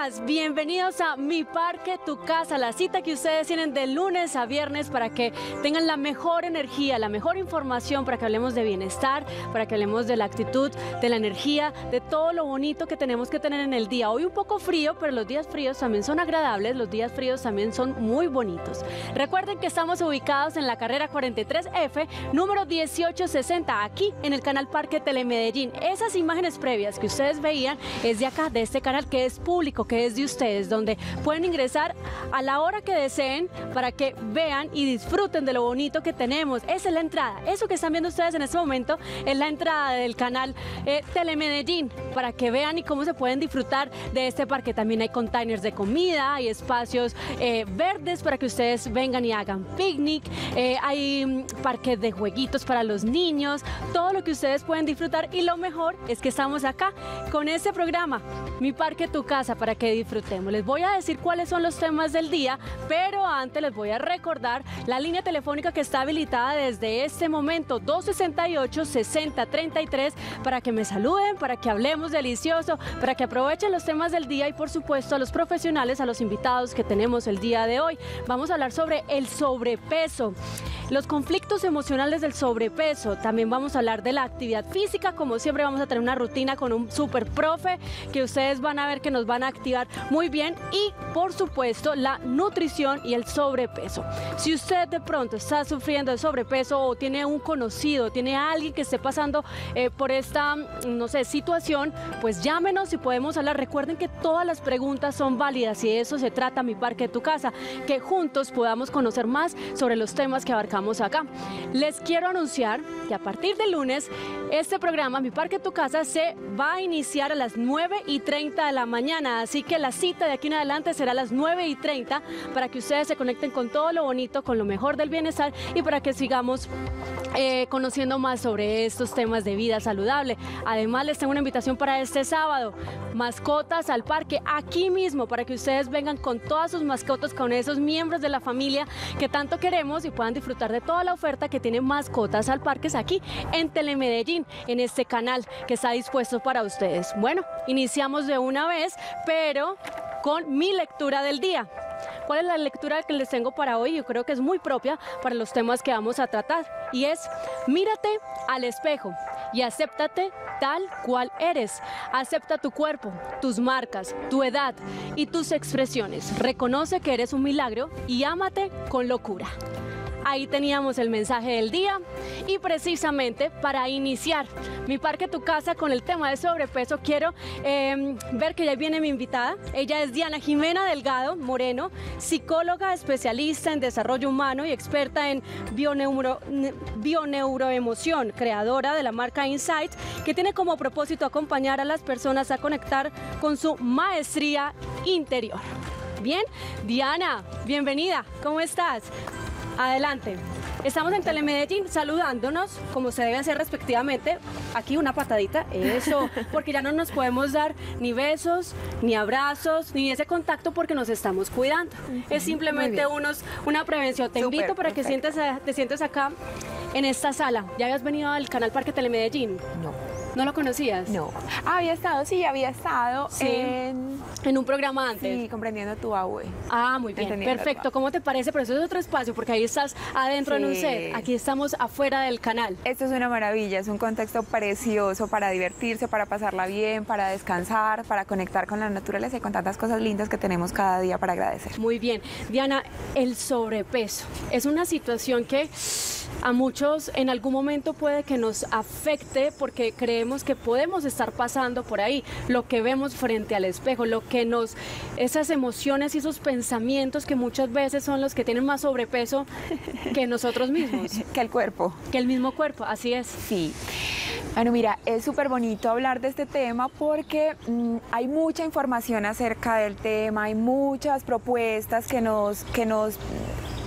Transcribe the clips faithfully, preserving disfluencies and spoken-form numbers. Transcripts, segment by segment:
días, bienvenidos a Mi Parque, Tu Casa, la cita que ustedes tienen de lunes a viernes para que tengan la mejor energía, la mejor información, para que hablemos de bienestar, para que hablemos de la actitud, de la energía, de todo lo bonito que tenemos que tener en el día. Hoy un poco frío, pero los días fríos también son agradables, los días fríos también son muy bonitos. Recuerden que estamos ubicados en la carrera cuarenta y tres F, número dieciocho sesenta, aquí en el canal Parque Telemedellín. Esas imágenes previas que ustedes veían es de acá, de este canal que es público, que es de ustedes, donde pueden ingresar a la hora que deseen para que vean y disfruten de lo bonito que tenemos. Esa es la entrada, eso que están viendo ustedes en este momento es la entrada del canal eh, Telemedellín, para que vean y cómo se pueden disfrutar de este parque. También hay containers de comida, hay espacios eh, verdes para que ustedes vengan y hagan picnic, eh, hay mm, parques de jueguitos para los niños, todo lo que ustedes pueden disfrutar, y lo mejor es que estamos acá con este programa, Mi Parque, Tu Casa, para que disfrutemos. Les voy a decir cuáles son los temas del día, pero antes les voy a recordar la línea telefónica que está habilitada desde este momento, dos sesenta y ocho, sesenta treinta y tres, para que me saluden, para que hablemos delicioso, para que aprovechen los temas del día y por supuesto a los profesionales, a los invitados que tenemos el día de hoy. Vamos a hablar sobre el sobrepeso, los conflictos emocionales del sobrepeso. También vamos a hablar de la actividad física. Como siempre vamos a tener una rutina con un super profe que ustedes van a ver que nos van a activar muy bien, y por supuesto la nutrición y el sobrepeso. Si usted de pronto está sufriendo de sobrepeso o tiene un conocido, tiene a alguien que esté pasando eh, por esta, no sé, situación, pues llámenos y podemos hablar. Recuerden que todas las preguntas son válidas y de eso se trata Mi Parque, Tu Casa, que juntos podamos conocer más sobre los temas que abarcamos acá. Les quiero anunciar que a partir del lunes este programa Mi Parque, Tu Casa se va a iniciar a las nueve y treinta de la mañana, así que la cita de aquí en adelante será a las nueve y treinta para que ustedes se conecten con todo lo bonito, con lo mejor del bienestar, y para que sigamos Eh, conociendo más sobre estos temas de vida saludable. Además les tengo una invitación para este sábado, mascotas al parque, aquí mismo, para que ustedes vengan con todas sus mascotas, con esos miembros de la familia que tanto queremos, y puedan disfrutar de toda la oferta que tiene Mascotas al Parque aquí en Telemedellín, en este canal que está dispuesto para ustedes. Bueno, iniciamos de una vez, pero con mi lectura del día. ¿Cuál es la lectura que les tengo para hoy? Yo creo que es muy propia para los temas que vamos a tratar, y es: mírate al espejo y acéptate tal cual eres. Acepta tu cuerpo, tus marcas, tu edad y tus expresiones. Reconoce que eres un milagro y ámate con locura. Ahí teníamos el mensaje del día, y precisamente para iniciar Mi Parque, Tu Casa con el tema de sobrepeso, quiero eh, ver que ya viene mi invitada. Ella es Diana Jimena Delgado Moreno, psicóloga especialista en desarrollo humano y experta en bioneuro, bioneuroemoción, creadora de la marca Insight, que tiene como propósito acompañar a las personas a conectar con su maestría interior. Bien, Diana, bienvenida, ¿cómo estás? Adelante. Estamos en Telemedellín saludándonos como se debe hacer respectivamente. Aquí una patadita, eso, porque ya no nos podemos dar ni besos, ni abrazos, ni ese contacto, porque nos estamos cuidando. Uh-huh. Es simplemente unos, una prevención. Te Super, invito para perfecto. que sientes, te sientes acá en esta sala. ¿Ya habías venido al canal Parque Telemedellín? No. ¿No lo conocías? No. Ah, había estado, sí, había estado sí. en... en un programa antes. Sí, Comprendiendo tu Abue. Ah, muy bien, perfecto. ¿Cómo te parece? Pero eso es otro espacio, porque ahí estás adentro sí. en un set. Aquí estamos afuera del canal. Esto es una maravilla, es un contexto precioso para divertirse, para pasarla bien, para descansar, para conectar con la naturaleza y con tantas cosas lindas que tenemos cada día para agradecer. Muy bien. Diana, el sobrepeso es una situación que a muchos en algún momento puede que nos afecte, porque creemos que podemos estar pasando por ahí, lo que vemos frente al espejo, lo que nos, esas emociones y esos pensamientos que muchas veces son los que tienen más sobrepeso que nosotros mismos. Que el cuerpo. Que el mismo cuerpo, así es. Sí. Bueno, mira, es súper bonito hablar de este tema porque mmm, hay mucha información acerca del tema, hay muchas propuestas que nos, que nos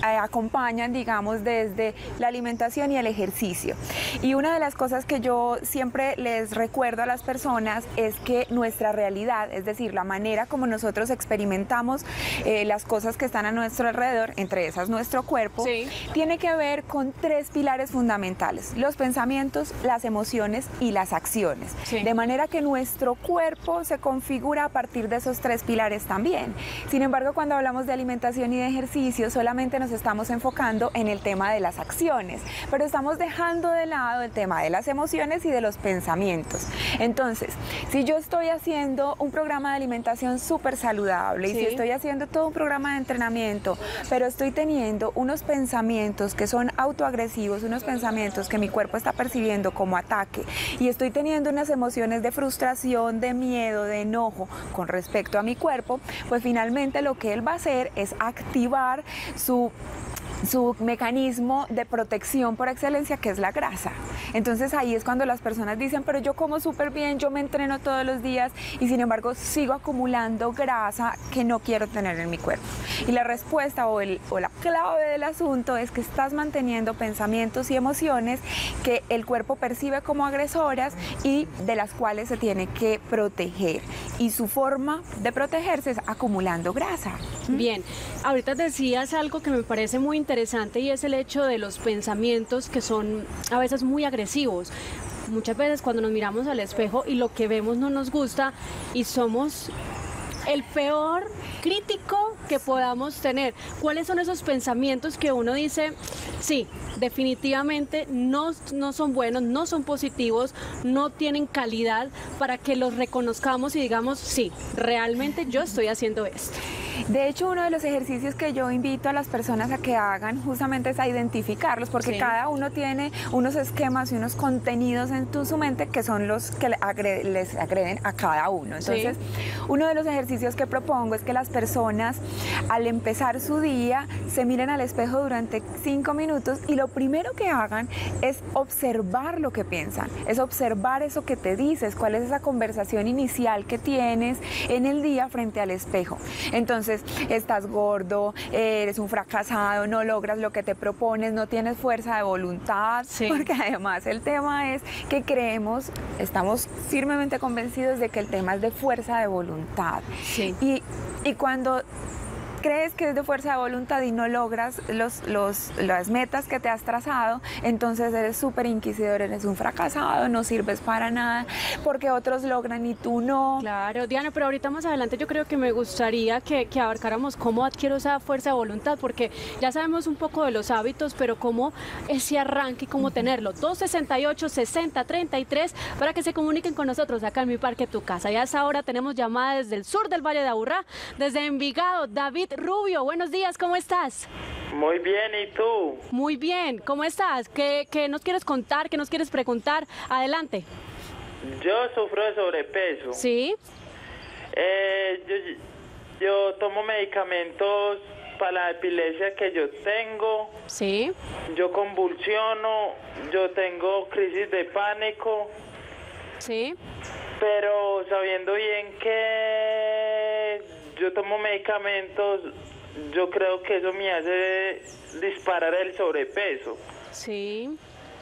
acompañan, digamos, desde la alimentación y el ejercicio. Y una de las cosas que yo siempre les recuerdo a las personas es que nuestra realidad, es decir, la manera como nosotros experimentamos eh, las cosas que están a nuestro alrededor, entre esas nuestro cuerpo, sí, tiene que ver con tres pilares fundamentales: los pensamientos, las emociones y las acciones. Sí. De manera que nuestro cuerpo se configura a partir de esos tres pilares también. Sin embargo, cuando hablamos de alimentación y de ejercicio, solamente nos estamos enfocando en el tema de las acciones, pero estamos dejando de lado el tema de las emociones y de los pensamientos. Entonces, si yo estoy haciendo un programa de alimentación súper saludable, sí, y si estoy haciendo todo un programa de entrenamiento, pero estoy teniendo unos pensamientos que son autoagresivos, unos pensamientos que mi cuerpo está percibiendo como ataque, y estoy teniendo unas emociones de frustración, de miedo, de enojo con respecto a mi cuerpo, pues finalmente lo que él va a hacer es activar su su mecanismo de protección por excelencia, que es la grasa. Entonces ahí es cuando las personas dicen, pero yo como súper bien, yo me entreno todos los días y sin embargo sigo acumulando grasa que no quiero tener en mi cuerpo. Y la respuesta o, el, o la clave del asunto es que estás manteniendo pensamientos y emociones que el cuerpo percibe como agresoras y de las cuales se tiene que proteger. Y su forma de protegerse es acumulando grasa. Bien, ahorita decías algo que me parece muy interesante y es el hecho de los pensamientos que son a veces muy agresivos. Muchas veces cuando nos miramos al espejo y lo que vemos no nos gusta y somos el peor crítico que podamos tener. ¿Cuáles son esos pensamientos que uno dice, sí, definitivamente no, no son buenos, no son positivos, no tienen calidad, para que los reconozcamos y digamos, sí, realmente yo estoy haciendo esto? De hecho, uno de los ejercicios que yo invito a las personas a que hagan justamente es a identificarlos, porque sí, cada uno tiene unos esquemas y unos contenidos en tu, su mente que son los que agre, les agreden a cada uno. Entonces, sí, uno de los ejercicios que propongo es que las personas al empezar su día se miren al espejo durante cinco minutos y lo primero que hagan es observar lo que piensan, es observar eso que te dices, cuál es esa conversación inicial que tienes en el día frente al espejo. Entonces, estás gordo, eres un fracasado, no logras lo que te propones, no tienes fuerza de voluntad, sí, porque además el tema es que creemos, estamos firmemente convencidos de que el tema es de fuerza de voluntad. Sí. Y, y cuando crees que es de fuerza de voluntad y no logras los, los, las metas que te has trazado, entonces eres súper inquisidor, eres un fracasado, no sirves para nada, porque otros logran y tú no. Claro, Diana, pero ahorita más adelante yo creo que me gustaría que, que abarcáramos cómo adquiero esa fuerza de voluntad, porque ya sabemos un poco de los hábitos, pero cómo ese arranque y cómo uh-huh. tenerlo. dos sesenta y ocho, sesenta, treinta y tres para que se comuniquen con nosotros acá en Mi Parque Tu Casa. Ya a esa hora tenemos llamada desde el sur del Valle de Aburrá, desde Envigado, David Rubio. Buenos días, ¿cómo estás? Muy bien, ¿y tú? Muy bien, ¿cómo estás? ¿Qué, qué nos quieres contar? ¿Qué nos quieres preguntar? Adelante. Yo sufro de sobrepeso. ¿Sí? Eh, yo, yo tomo medicamentos para la epilepsia que yo tengo. ¿Sí? Yo convulsiono, yo tengo crisis de pánico. ¿Sí? Pero sabiendo bien que yo tomo medicamentos, yo creo que eso me hace disparar el sobrepeso. Sí.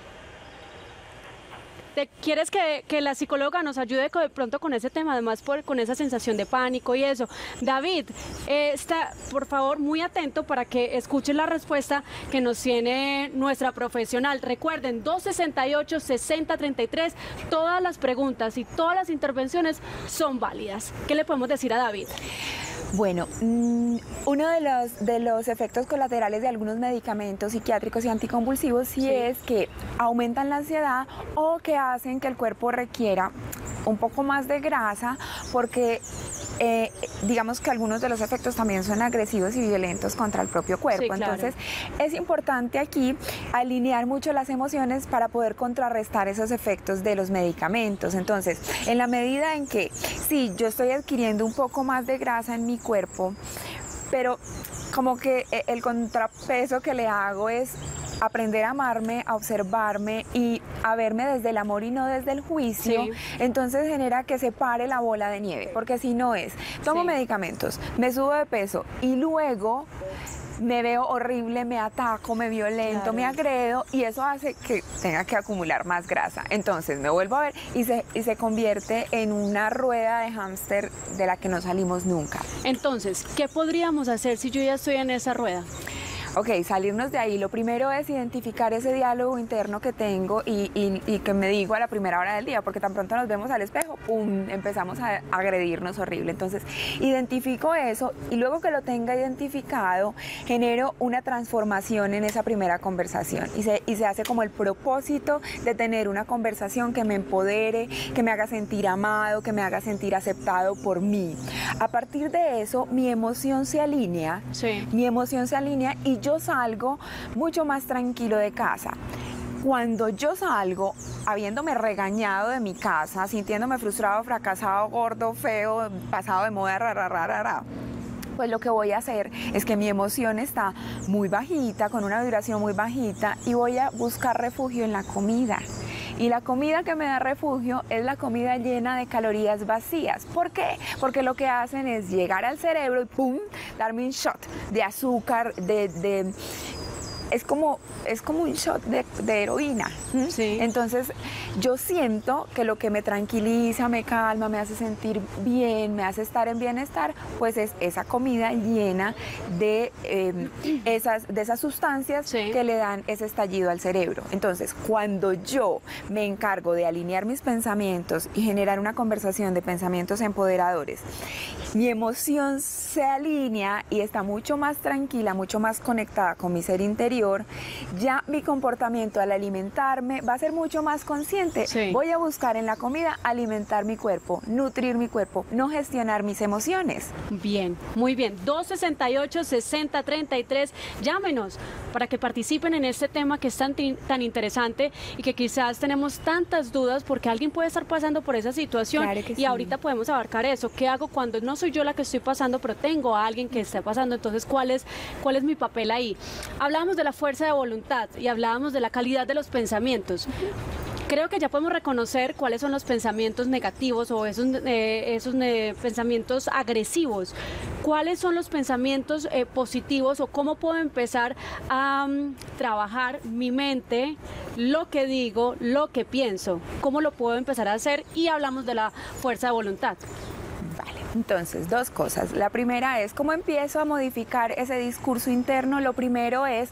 ¿Te quieres que, que la psicóloga nos ayude de pronto con ese tema, además por, con esa sensación de pánico y eso? David, eh, está, por favor, muy atento para que escuchen la respuesta que nos tiene nuestra profesional. Recuerden, dos sesenta y ocho, sesenta, treinta y tres, todas las preguntas y todas las intervenciones son válidas. ¿Qué le podemos decir a David? Bueno, mmm, uno de los, de los efectos colaterales de algunos medicamentos psiquiátricos y anticonvulsivos sí, sí es que aumentan la ansiedad o que hacen que el cuerpo requiera un poco más de grasa, porque eh, digamos que algunos de los efectos también son agresivos y violentos contra el propio cuerpo. Sí, claro. Entonces es importante aquí alinear mucho las emociones para poder contrarrestar esos efectos de los medicamentos. Entonces, en la medida en que sí, yo estoy adquiriendo un poco más de grasa en mi cuerpo, pero como que el contrapeso que le hago es aprender a amarme, a observarme y a verme desde el amor y no desde el juicio, sí. Entonces genera que se pare la bola de nieve, porque si no es, tomo sí. medicamentos, me subo de peso y luego me veo horrible, me ataco, me violento, claro. me agredo y eso hace que tenga que acumular más grasa. Entonces me vuelvo a ver y se, y se convierte en una rueda de hámster de la que no salimos nunca. Entonces, ¿qué podríamos hacer si yo ya estoy en esa rueda? Ok, salirnos de ahí. Lo primero es identificar ese diálogo interno que tengo y, y, y que me digo a la primera hora del día, porque tan pronto nos vemos al espejo, ¡pum!, empezamos a agredirnos horrible. Entonces, identifico eso y luego que lo tenga identificado, genero una transformación en esa primera conversación y se, y se hace como el propósito de tener una conversación que me empodere, que me haga sentir amado, que me haga sentir aceptado por mí. A partir de eso, mi emoción se alinea, sí. mi emoción se alinea y yo salgo mucho más tranquilo de casa. Cuando yo salgo, habiéndome regañado de mi casa, sintiéndome frustrado, fracasado, gordo, feo, pasado de moda, ra, ra, ra, ra, ra, pues lo que voy a hacer es que mi emoción está muy bajita, con una vibración muy bajita, y voy a buscar refugio en la comida. Y la comida que me da refugio es la comida llena de calorías vacías. ¿Por qué? Porque lo que hacen es llegar al cerebro y ¡pum!, darme un shot de azúcar, de... de Es como, es como un shot de, de heroína. Sí. Entonces yo siento que lo que me tranquiliza, me calma, me hace sentir bien, me hace estar en bienestar, pues es esa comida llena de, eh, esas, de esas sustancias sí. que le dan ese estallido al cerebro. Entonces cuando yo me encargo de alinear mis pensamientos y generar una conversación de pensamientos empoderadores, mi emoción se alinea y está mucho más tranquila, mucho más conectada con mi ser interior. Ya mi comportamiento al alimentarme va a ser mucho más consciente. Sí. Voy a buscar en la comida alimentar mi cuerpo, nutrir mi cuerpo, no gestionar mis emociones. Bien, muy bien. dos sesenta y ocho, sesenta treinta y tres. Llámenos para que participen en este tema que es tan, tan interesante y que quizás tenemos tantas dudas porque alguien puede estar pasando por esa situación. Claro que y sí. ahorita podemos abarcar eso. ¿Qué hago cuando no soy yo la que estoy pasando, pero tengo a alguien que está pasando? Entonces, ¿cuál es, cuál es mi papel ahí? Hablábamos de la fuerza de voluntad y hablábamos de la calidad de los pensamientos. Creo que ya podemos reconocer cuáles son los pensamientos negativos o esos, eh, esos eh, pensamientos agresivos. ¿Cuáles son los pensamientos eh, positivos o cómo puedo empezar a um, trabajar mi mente, lo que digo, lo que pienso? ¿Cómo lo puedo empezar a hacer? Y hablamos de la fuerza de voluntad. Entonces, dos cosas. La primera es cómo empiezo a modificar ese discurso interno. Lo primero es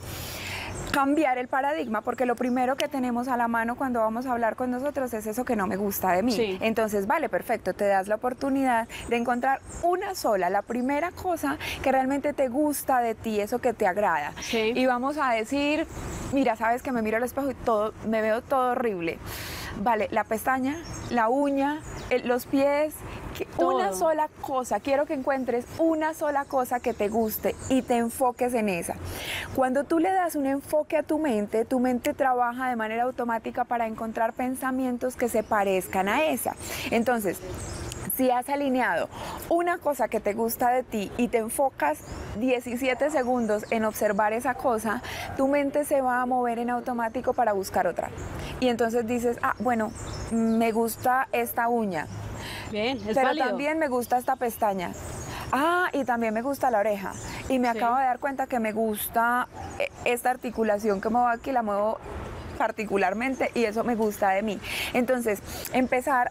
cambiar el paradigma, porque lo primero que tenemos a la mano cuando vamos a hablar con nosotros es eso que no me gusta de mí. Sí. Entonces, vale, perfecto, te das la oportunidad de encontrar una sola, la primera cosa que realmente te gusta de ti, eso que te agrada. Sí. Y vamos a decir, mira, sabes que me miro al espejo y todo, me veo todo horrible. Vale, la pestaña, la uña, el, los pies, que una sola cosa, quiero que encuentres una sola cosa que te guste y te enfoques en esa. Cuando tú le das un enfoque a tu mente, tu mente trabaja de manera automática para encontrar pensamientos que se parezcan a esa. Entonces, si has alineado una cosa que te gusta de ti y te enfocas diecisiete segundos en observar esa cosa, tu mente se va a mover en automático para buscar otra. Y entonces dices, ah, bueno, me gusta esta uña. Bien, es pero válido. También me gusta esta pestaña. Ah, y también me gusta la oreja. Y me sí. acabo de dar cuenta que me gusta esta articulación que muevo aquí, la muevo particularmente y eso me gusta de mí. Entonces, empezar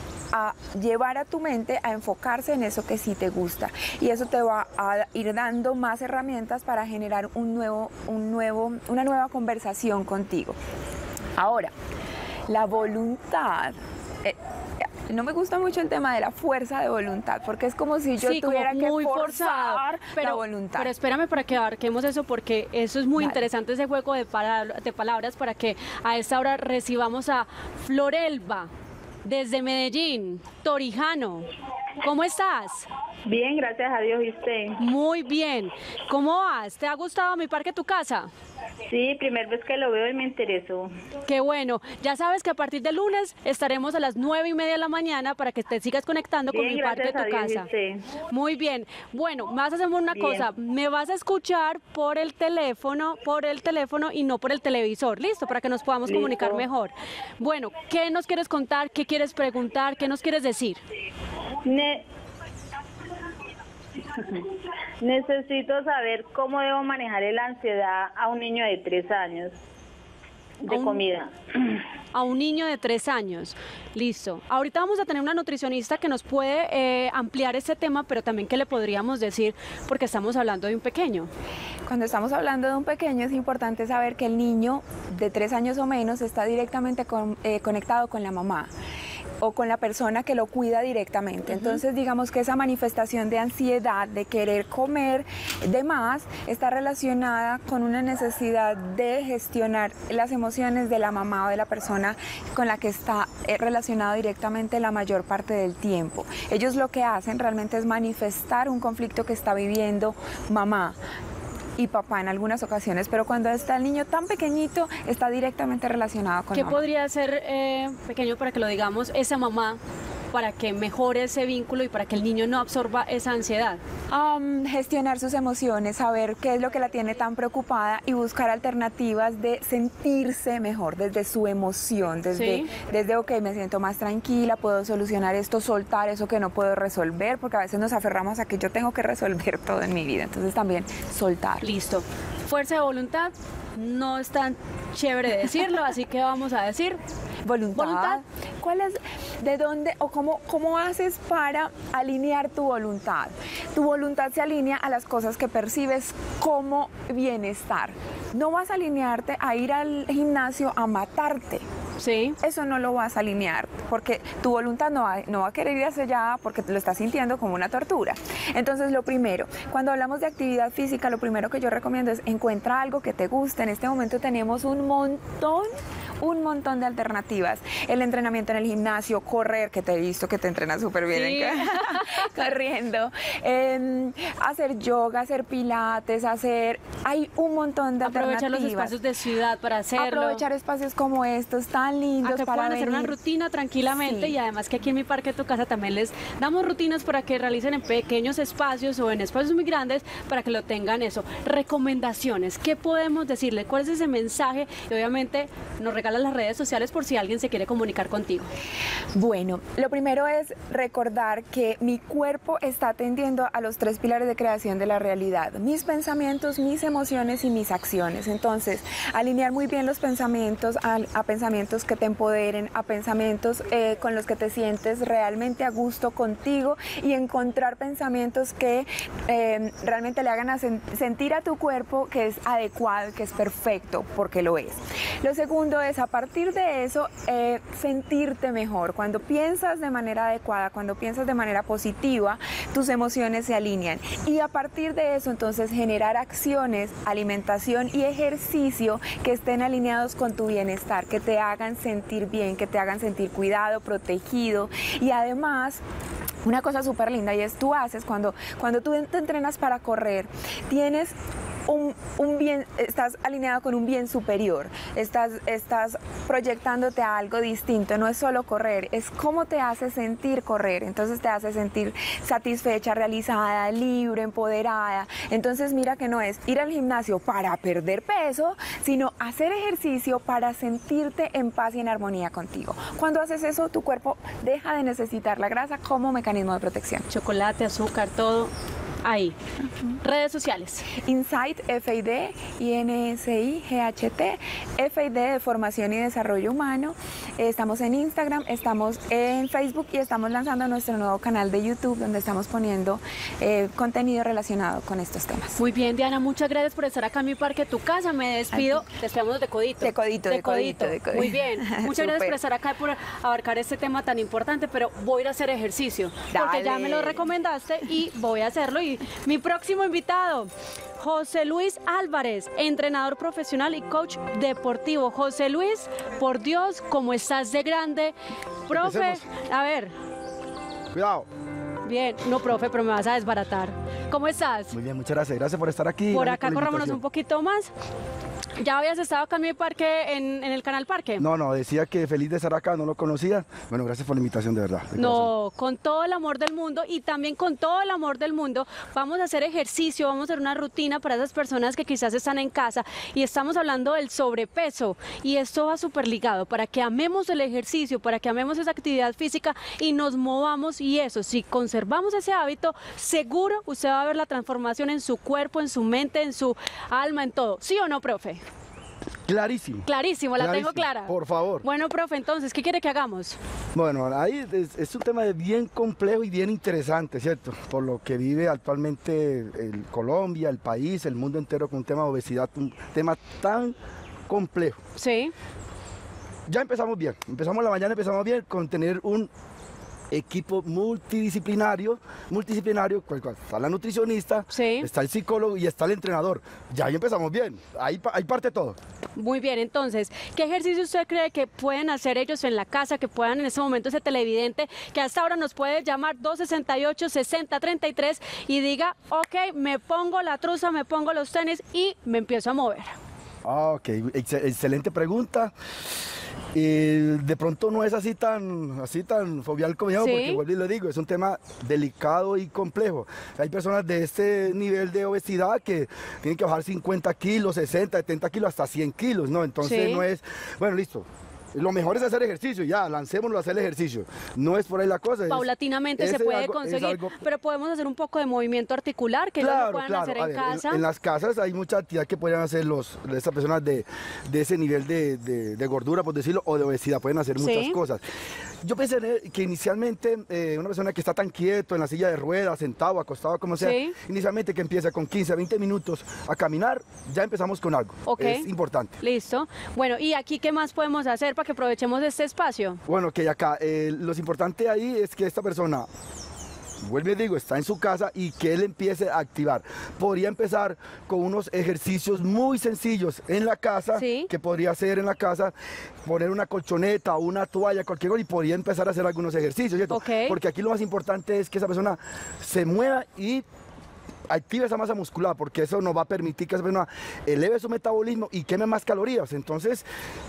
a llevar a tu mente a enfocarse en eso que sí te gusta y eso te va a ir dando más herramientas para generar un nuevo, un nuevo, una nueva conversación contigo. Ahora, la voluntad, eh, no me gusta mucho el tema de la fuerza de voluntad porque es como si yo sí, tuviera como que muy forzar pero, la voluntad. Pero espérame para que abarquemos eso porque eso es muy Dale. interesante, ese juego de, palabra, de palabras para que a esta hora recibamos a Florelba desde Medellín, Torijano. ¿Cómo estás? Bien, gracias a Dios. ¿Y usted? Muy bien. ¿Cómo vas? ¿Te ha gustado mi parque, tu casa? Sí, primera vez que lo veo y me interesó. Qué bueno. Ya sabes que a partir del lunes estaremos a las nueve y media de la mañana para que te sigas conectando bien, con mi parque, tu casa. Usted. Muy bien. Bueno, más hacemos una bien. cosa. Me vas a escuchar por el teléfono, por el teléfono y no por el televisor. ¿Listo? Para que nos podamos Listo. comunicar mejor. Bueno, ¿qué nos quieres contar? ¿Qué quieres preguntar? ¿Qué nos quieres decir? Ne Necesito saber cómo debo manejar la ansiedad a un niño de tres años de A un- comida. A un niño de tres años. Listo. Ahorita vamos a tener una nutricionista que nos puede eh, ampliar ese tema, pero también qué le podríamos decir, porque estamos hablando de un pequeño. Cuando estamos hablando de un pequeño es importante saber que el niño de tres años o menos está directamente con- eh, conectado con la mamá o con la persona que lo cuida directamente. Entonces, digamos que esa manifestación de ansiedad, de querer comer de más, está relacionada con una necesidad de gestionar las emociones de la mamá o de la persona con la que está eh, relacionado directamente la mayor parte del tiempo. Ellos lo que hacen realmente es manifestar un conflicto que está viviendo mamá y papá en algunas ocasiones, pero cuando está el niño tan pequeñito está directamente relacionado con ¿Qué mamá. podría hacer, eh, pequeño, para que lo digamos, esa mamá, para que mejore ese vínculo y para que el niño no absorba esa ansiedad? Um, gestionar sus emociones, saber qué es lo que la tiene tan preocupada y buscar alternativas de sentirse mejor desde su emoción, desde, Sí. desde ok, me siento más tranquila, puedo solucionar esto, soltar eso que no puedo resolver, porque a veces nos aferramos a que yo tengo que resolver todo en mi vida, entonces también soltar. Listo. Fuerza de voluntad, no es tan chévere decirlo, así que vamos a decir Voluntad. Voluntad. ¿Cuál es, de dónde o cómo, cómo haces para alinear tu voluntad? Tu voluntad se alinea a las cosas que percibes como bienestar. No vas a alinearte a ir al gimnasio a matarte. Sí. Eso no lo vas a alinear porque tu voluntad no va, no va a querer ir hacia allá porque lo estás sintiendo como una tortura. Entonces, lo primero, cuando hablamos de actividad física, lo primero que yo recomiendo es encuentra algo que te guste. En este momento tenemos un montón, un montón de alternativas. El entrenamiento en el gimnasio, correr, que te he visto que te entrenas súper bien Sí. en ca- corriendo, eh, hacer yoga, hacer pilates, hacer... Hay un montón de Aprovechar los alternativas. espacios de ciudad para hacerlo. Aprovechar espacios como estos tan lindos A que para puedan hacer una venir. rutina tranquilamente Sí. y además que aquí en Mi Parque Tu Casa también les damos rutinas para que realicen en pequeños espacios o en espacios muy grandes para que lo tengan eso. Recomendaciones, ¿qué podemos decirle? ¿Cuál es ese mensaje? Y obviamente nos regalan las redes sociales por si alguien se quiere comunicar contigo. Bueno, lo primero es recordar que mi cuerpo está atendiendo a los tres pilares de creación de la realidad, mis pensamientos, mis emociones y mis acciones. Entonces, alinear muy bien los pensamientos a, a pensamientos que te empoderen, a pensamientos eh, con los que te sientes realmente a gusto contigo y encontrar pensamientos que eh, realmente le hagan a sen- sentir a tu cuerpo que es adecuado, que es perfecto, porque lo es. Lo segundo es, a partir de eso, eh, sentirte mejor. Cuando piensas de manera adecuada, cuando piensas de manera positiva, tus emociones se alinean. Y a partir de eso, entonces, generar acciones, alimentación y ejercicio que estén alineados con tu bienestar, que te hagan sentir bien, que te hagan sentir cuidado, protegido. Y además, una cosa súper linda y es tú haces cuando, cuando tú te entrenas para correr, tienes un, un bien, estás alineado con un bien superior, estás, estás proyectándote a algo distinto, no es solo correr, es cómo te hace sentir correr, entonces te hace sentir satisfecha, realizada, libre, empoderada. Entonces mira que no es ir al gimnasio para perder peso, sino hacer ejercicio para sentirte en paz y en armonía contigo. Cuando haces eso, tu cuerpo deja de necesitar la grasa como mecanismo de protección. Chocolate, azúcar, todo ahí. Redes sociales. Insight, F I D, I N S I, G H T, F I D de Formación y Desarrollo Humano. Estamos en Instagram, estamos en Facebook y estamos lanzando nuestro nuevo canal de YouTube donde estamos poniendo eh, contenido relacionado con estos temas. Muy bien, Diana, muchas gracias por estar acá en Mi Parque Tu Casa. Me despido. Despedimos de codito. De codito, de codito, de codito. Muy bien. Muchas gracias Súper. por estar acá, por abarcar este tema tan importante, pero voy a ir a hacer ejercicio. Porque ya Dale. me lo recomendaste y voy a hacerlo. Y mi próximo invitado, José Luis Álvarez, entrenador profesional y coach deportivo. José Luis, por Dios, ¿cómo estás de grande? Profe, Empecemos. a ver, Cuidado. bien, no, profe, pero me vas a desbaratar. ¿Cómo estás? Muy bien, muchas gracias. Gracias por estar aquí. Por gracias acá por la corrámonos un invitación. poquito más. ¿Ya habías estado acá en mi parque, en, en el canal Parque? No, no, decía que feliz de estar acá, no lo conocía. Bueno, gracias por la invitación, de verdad. De no, con todo el amor del mundo y también con todo el amor del mundo vamos a hacer ejercicio, vamos a hacer una rutina para esas personas que quizás están en casa y estamos hablando del sobrepeso y esto va súper ligado para que amemos el ejercicio, para que amemos esa actividad física y nos movamos y eso, si conservamos ese hábito, seguro usted va a ver la transformación en su cuerpo, en su mente, en su alma, en todo. ¿Sí o no, profe? Clarísimo. Clarísimo, la Clarísimo. tengo clara. Por favor. Bueno, profe, entonces, ¿qué quiere que hagamos? Bueno, ahí es, es un tema bien complejo y bien interesante, ¿cierto? Por lo que vive actualmente el Colombia, el país, el mundo entero con un tema de obesidad, un tema tan complejo. Sí. Ya empezamos bien, empezamos la mañana, empezamos bien con tener un equipo multidisciplinario, multidisciplinario, cual, cual, está la nutricionista, sí. está el psicólogo y está el entrenador. Ya ahí empezamos bien, ahí, ahí parte todo. Muy bien, entonces, ¿qué ejercicio usted cree que pueden hacer ellos en la casa, que puedan en ese momento ese televidente que hasta ahora nos puede llamar dos sesenta y ocho, sesenta treinta y tres y diga, ok, me pongo la truza, me pongo los tenis y me empiezo a mover? Ah, ok, Ex excelente pregunta. Y de pronto no es así tan, así tan fobial como yo, ¿sí? Porque vuelvo y le digo, es un tema delicado y complejo. Hay personas de este nivel de obesidad que tienen que bajar cincuenta kilos, sesenta, setenta kilos, hasta cien kilos, ¿no? Entonces ¿sí? No es, bueno, listo. Lo mejor es hacer ejercicio, ya, lancémonos a hacer el ejercicio. No es por ahí la cosa. Paulatinamente es, se puede algo, conseguir, algo... pero podemos hacer un poco de movimiento articular que claro, ellos lo puedan claro. hacer en ver, casa. En, en las casas hay mucha actividad que pueden hacer los, estas personas de, de ese nivel de, de, de gordura, por decirlo, o de obesidad. Pueden hacer muchas ¿sí? cosas. Yo pensé que inicialmente eh, una persona que está tan quieto en la silla de ruedas, sentado, acostado, como sea, ¿sí? Inicialmente que empieza con quince a veinte minutos a caminar, ya empezamos con algo. Okay. Es importante. Listo. Bueno, ¿y aquí qué más podemos hacer para que aprovechemos este espacio? Bueno, que acá, eh, lo importante ahí es que esta persona, vuelvo y digo, está en su casa y que él empiece a activar. Podría empezar con unos ejercicios muy sencillos en la casa, ¿sí? Que podría hacer en la casa, poner una colchoneta o una toalla, cualquier cosa, y podría empezar a hacer algunos ejercicios, ¿cierto? Okay. Porque aquí lo más importante es que esa persona se mueva y active esa masa muscular, porque eso nos va a permitir que esa persona eleve su metabolismo y queme más calorías. Entonces,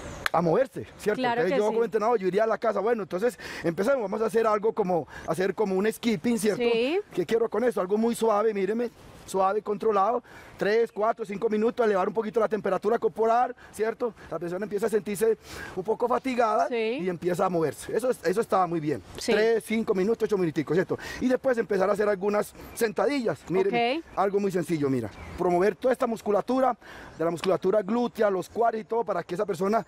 a moverse, ¿cierto? Claro entonces que yo sí. como entrenador, yo iría a la casa, bueno, entonces empezamos, vamos a hacer algo como, hacer como un skipping, ¿cierto? Sí. ¿Qué quiero con eso? Algo muy suave, míreme, suave, controlado, tres, cuatro, cinco minutos, elevar un poquito la temperatura corporal, ¿cierto? La persona empieza a sentirse un poco fatigada, sí. Y empieza a moverse. Eso, eso estaba muy bien. Sí. tres, cinco minutos, ocho minuticos, ¿cierto? Y después empezar a hacer algunas sentadillas, miren, okay. Algo muy sencillo, mira. Promover toda esta musculatura, de la musculatura glútea, los cuádriceps y todo, para que esa persona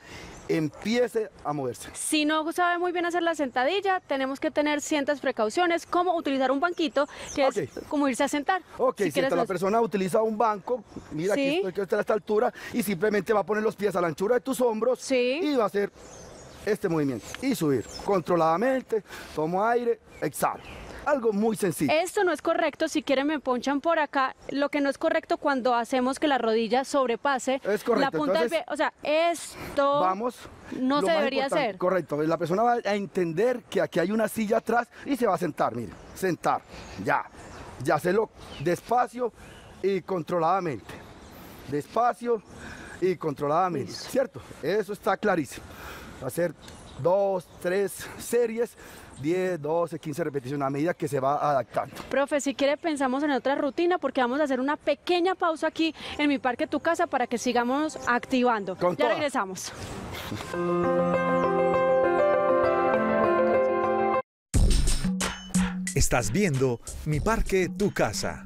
empiece a moverse. Si no sabe muy bien hacer la sentadilla, tenemos que tener ciertas precauciones, como utilizar un banquito, que okay. es como irse a sentar. Ok, si, si la persona utiliza un banco, mira, ¿sí? Aquí estoy, que está a esta altura, y simplemente va a poner los pies a la anchura de tus hombros, ¿sí? Y va a hacer este movimiento y subir controladamente, tomo aire, exhalo. Algo muy sencillo. Esto no es correcto, si quieren me ponchan por acá, lo que no es correcto cuando hacemos que la rodilla sobrepase es correcto. La punta Entonces, del pie, o sea, esto vamos, no se debería hacer. Correcto, la persona va a entender que aquí hay una silla atrás y se va a sentar, mire, sentar, ya, ya hacerlo despacio y controladamente, despacio y controladamente, Listo. ¿Cierto? Eso está clarísimo. Hacer dos, tres series, diez, doce, quince repeticiones a medida que se va adaptando. Profe, si quiere pensamos en otra rutina porque vamos a hacer una pequeña pausa aquí en Mi Parque Tu Casa para que sigamos activando. Con ya toda. regresamos. Estás viendo Mi Parque Tu Casa.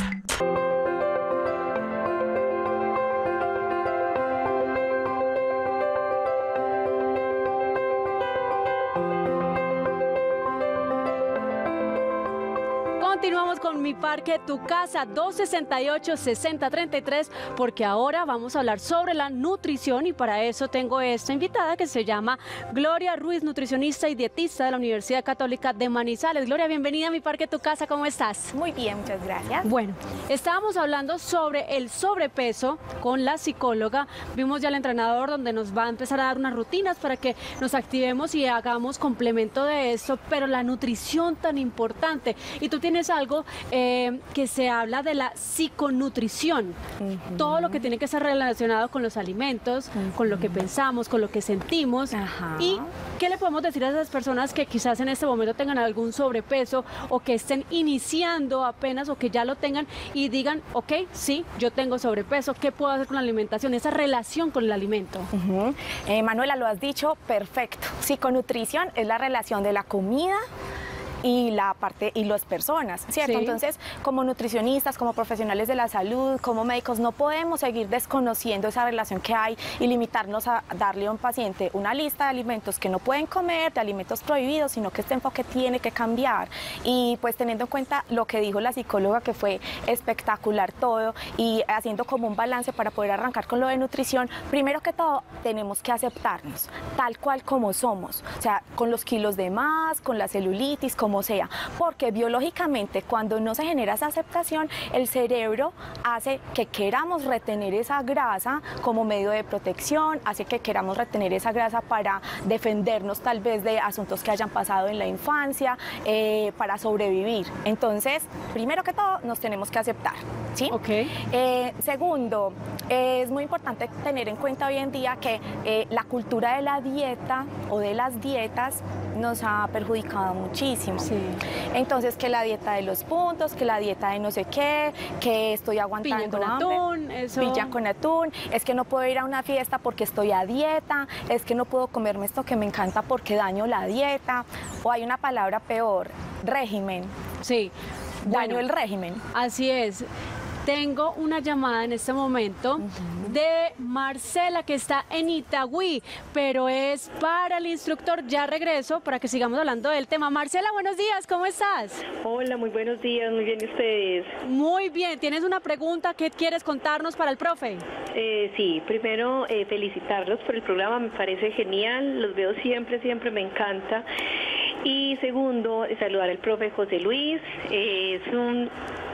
Continuamos con Mi Parque Tu Casa, dos sesenta y ocho, sesenta treinta y tres, porque ahora vamos a hablar sobre la nutrición y para eso tengo esta invitada que se llama Gloria Ruiz, nutricionista y dietista de la Universidad Católica de Manizales. Gloria, bienvenida a Mi Parque Tu Casa, ¿cómo estás? Muy bien, muchas gracias. Bueno, estábamos hablando sobre el sobrepeso con la psicóloga, vimos ya al entrenador donde nos va a empezar a dar unas rutinas para que nos activemos y hagamos complemento de esto, pero la nutrición tan importante, y tú tienes algo eh, que se habla de la psiconutrición, uh-huh. todo lo que tiene que ser relacionado con los alimentos, uh-huh. con lo que pensamos, con lo que sentimos. Uh-huh. Y ¿qué le podemos decir a esas personas que quizás en este momento tengan algún sobrepeso o que estén iniciando apenas o que ya lo tengan y digan, ok, sí, yo tengo sobrepeso, ¿qué puedo hacer con la alimentación? Esa relación con el alimento. Uh-huh. eh, Manuela, lo has dicho perfecto. Psiconutrición es la relación de la comida y la parte y las personas, ¿cierto? Sí. Entonces, como nutricionistas, como profesionales de la salud, como médicos, no podemos seguir desconociendo esa relación que hay y limitarnos a darle a un paciente una lista de alimentos que no pueden comer, de alimentos prohibidos, sino que este enfoque tiene que cambiar. Y pues teniendo en cuenta lo que dijo la psicóloga, que fue espectacular todo, y haciendo como un balance para poder arrancar con lo de nutrición, primero que todo tenemos que aceptarnos tal cual como somos, o sea, con los kilos de más, con la celulitis, como sea, porque biológicamente cuando no se genera esa aceptación, el cerebro hace que queramos retener esa grasa como medio de protección, hace que queramos retener esa grasa para defendernos tal vez de asuntos que hayan pasado en la infancia, eh, para sobrevivir. Entonces, primero que todo, nos tenemos que aceptar, ¿sí? Okay. Eh, segundo, eh, es muy importante tener en cuenta hoy en día que eh, la cultura de la dieta o de las dietas nos ha perjudicado muchísimo. Sí. Entonces, que la dieta de los puntos, que la dieta de no sé qué, que estoy aguantando Piña con hambre, atún, eso. Piña con atún, es que no puedo ir a una fiesta porque estoy a dieta, es que no puedo comerme esto que me encanta porque daño la dieta, o hay una palabra peor, régimen. Sí. Daño Bueno, el régimen. Así es. Tengo una llamada en este momento uh-huh. de Marcela, que está en Itagüí, pero es para el instructor. Ya regreso para que sigamos hablando del tema. Marcela, buenos días, ¿cómo estás? Hola, muy buenos días, muy bien, ¿y ustedes? Muy bien, ¿tienes una pregunta? ¿Qué quieres contarnos para el profe? Eh, sí, primero eh, felicitarlos por el programa, me parece genial, los veo siempre, siempre me encanta. Y segundo, saludar al profe José Luis, eh, es un...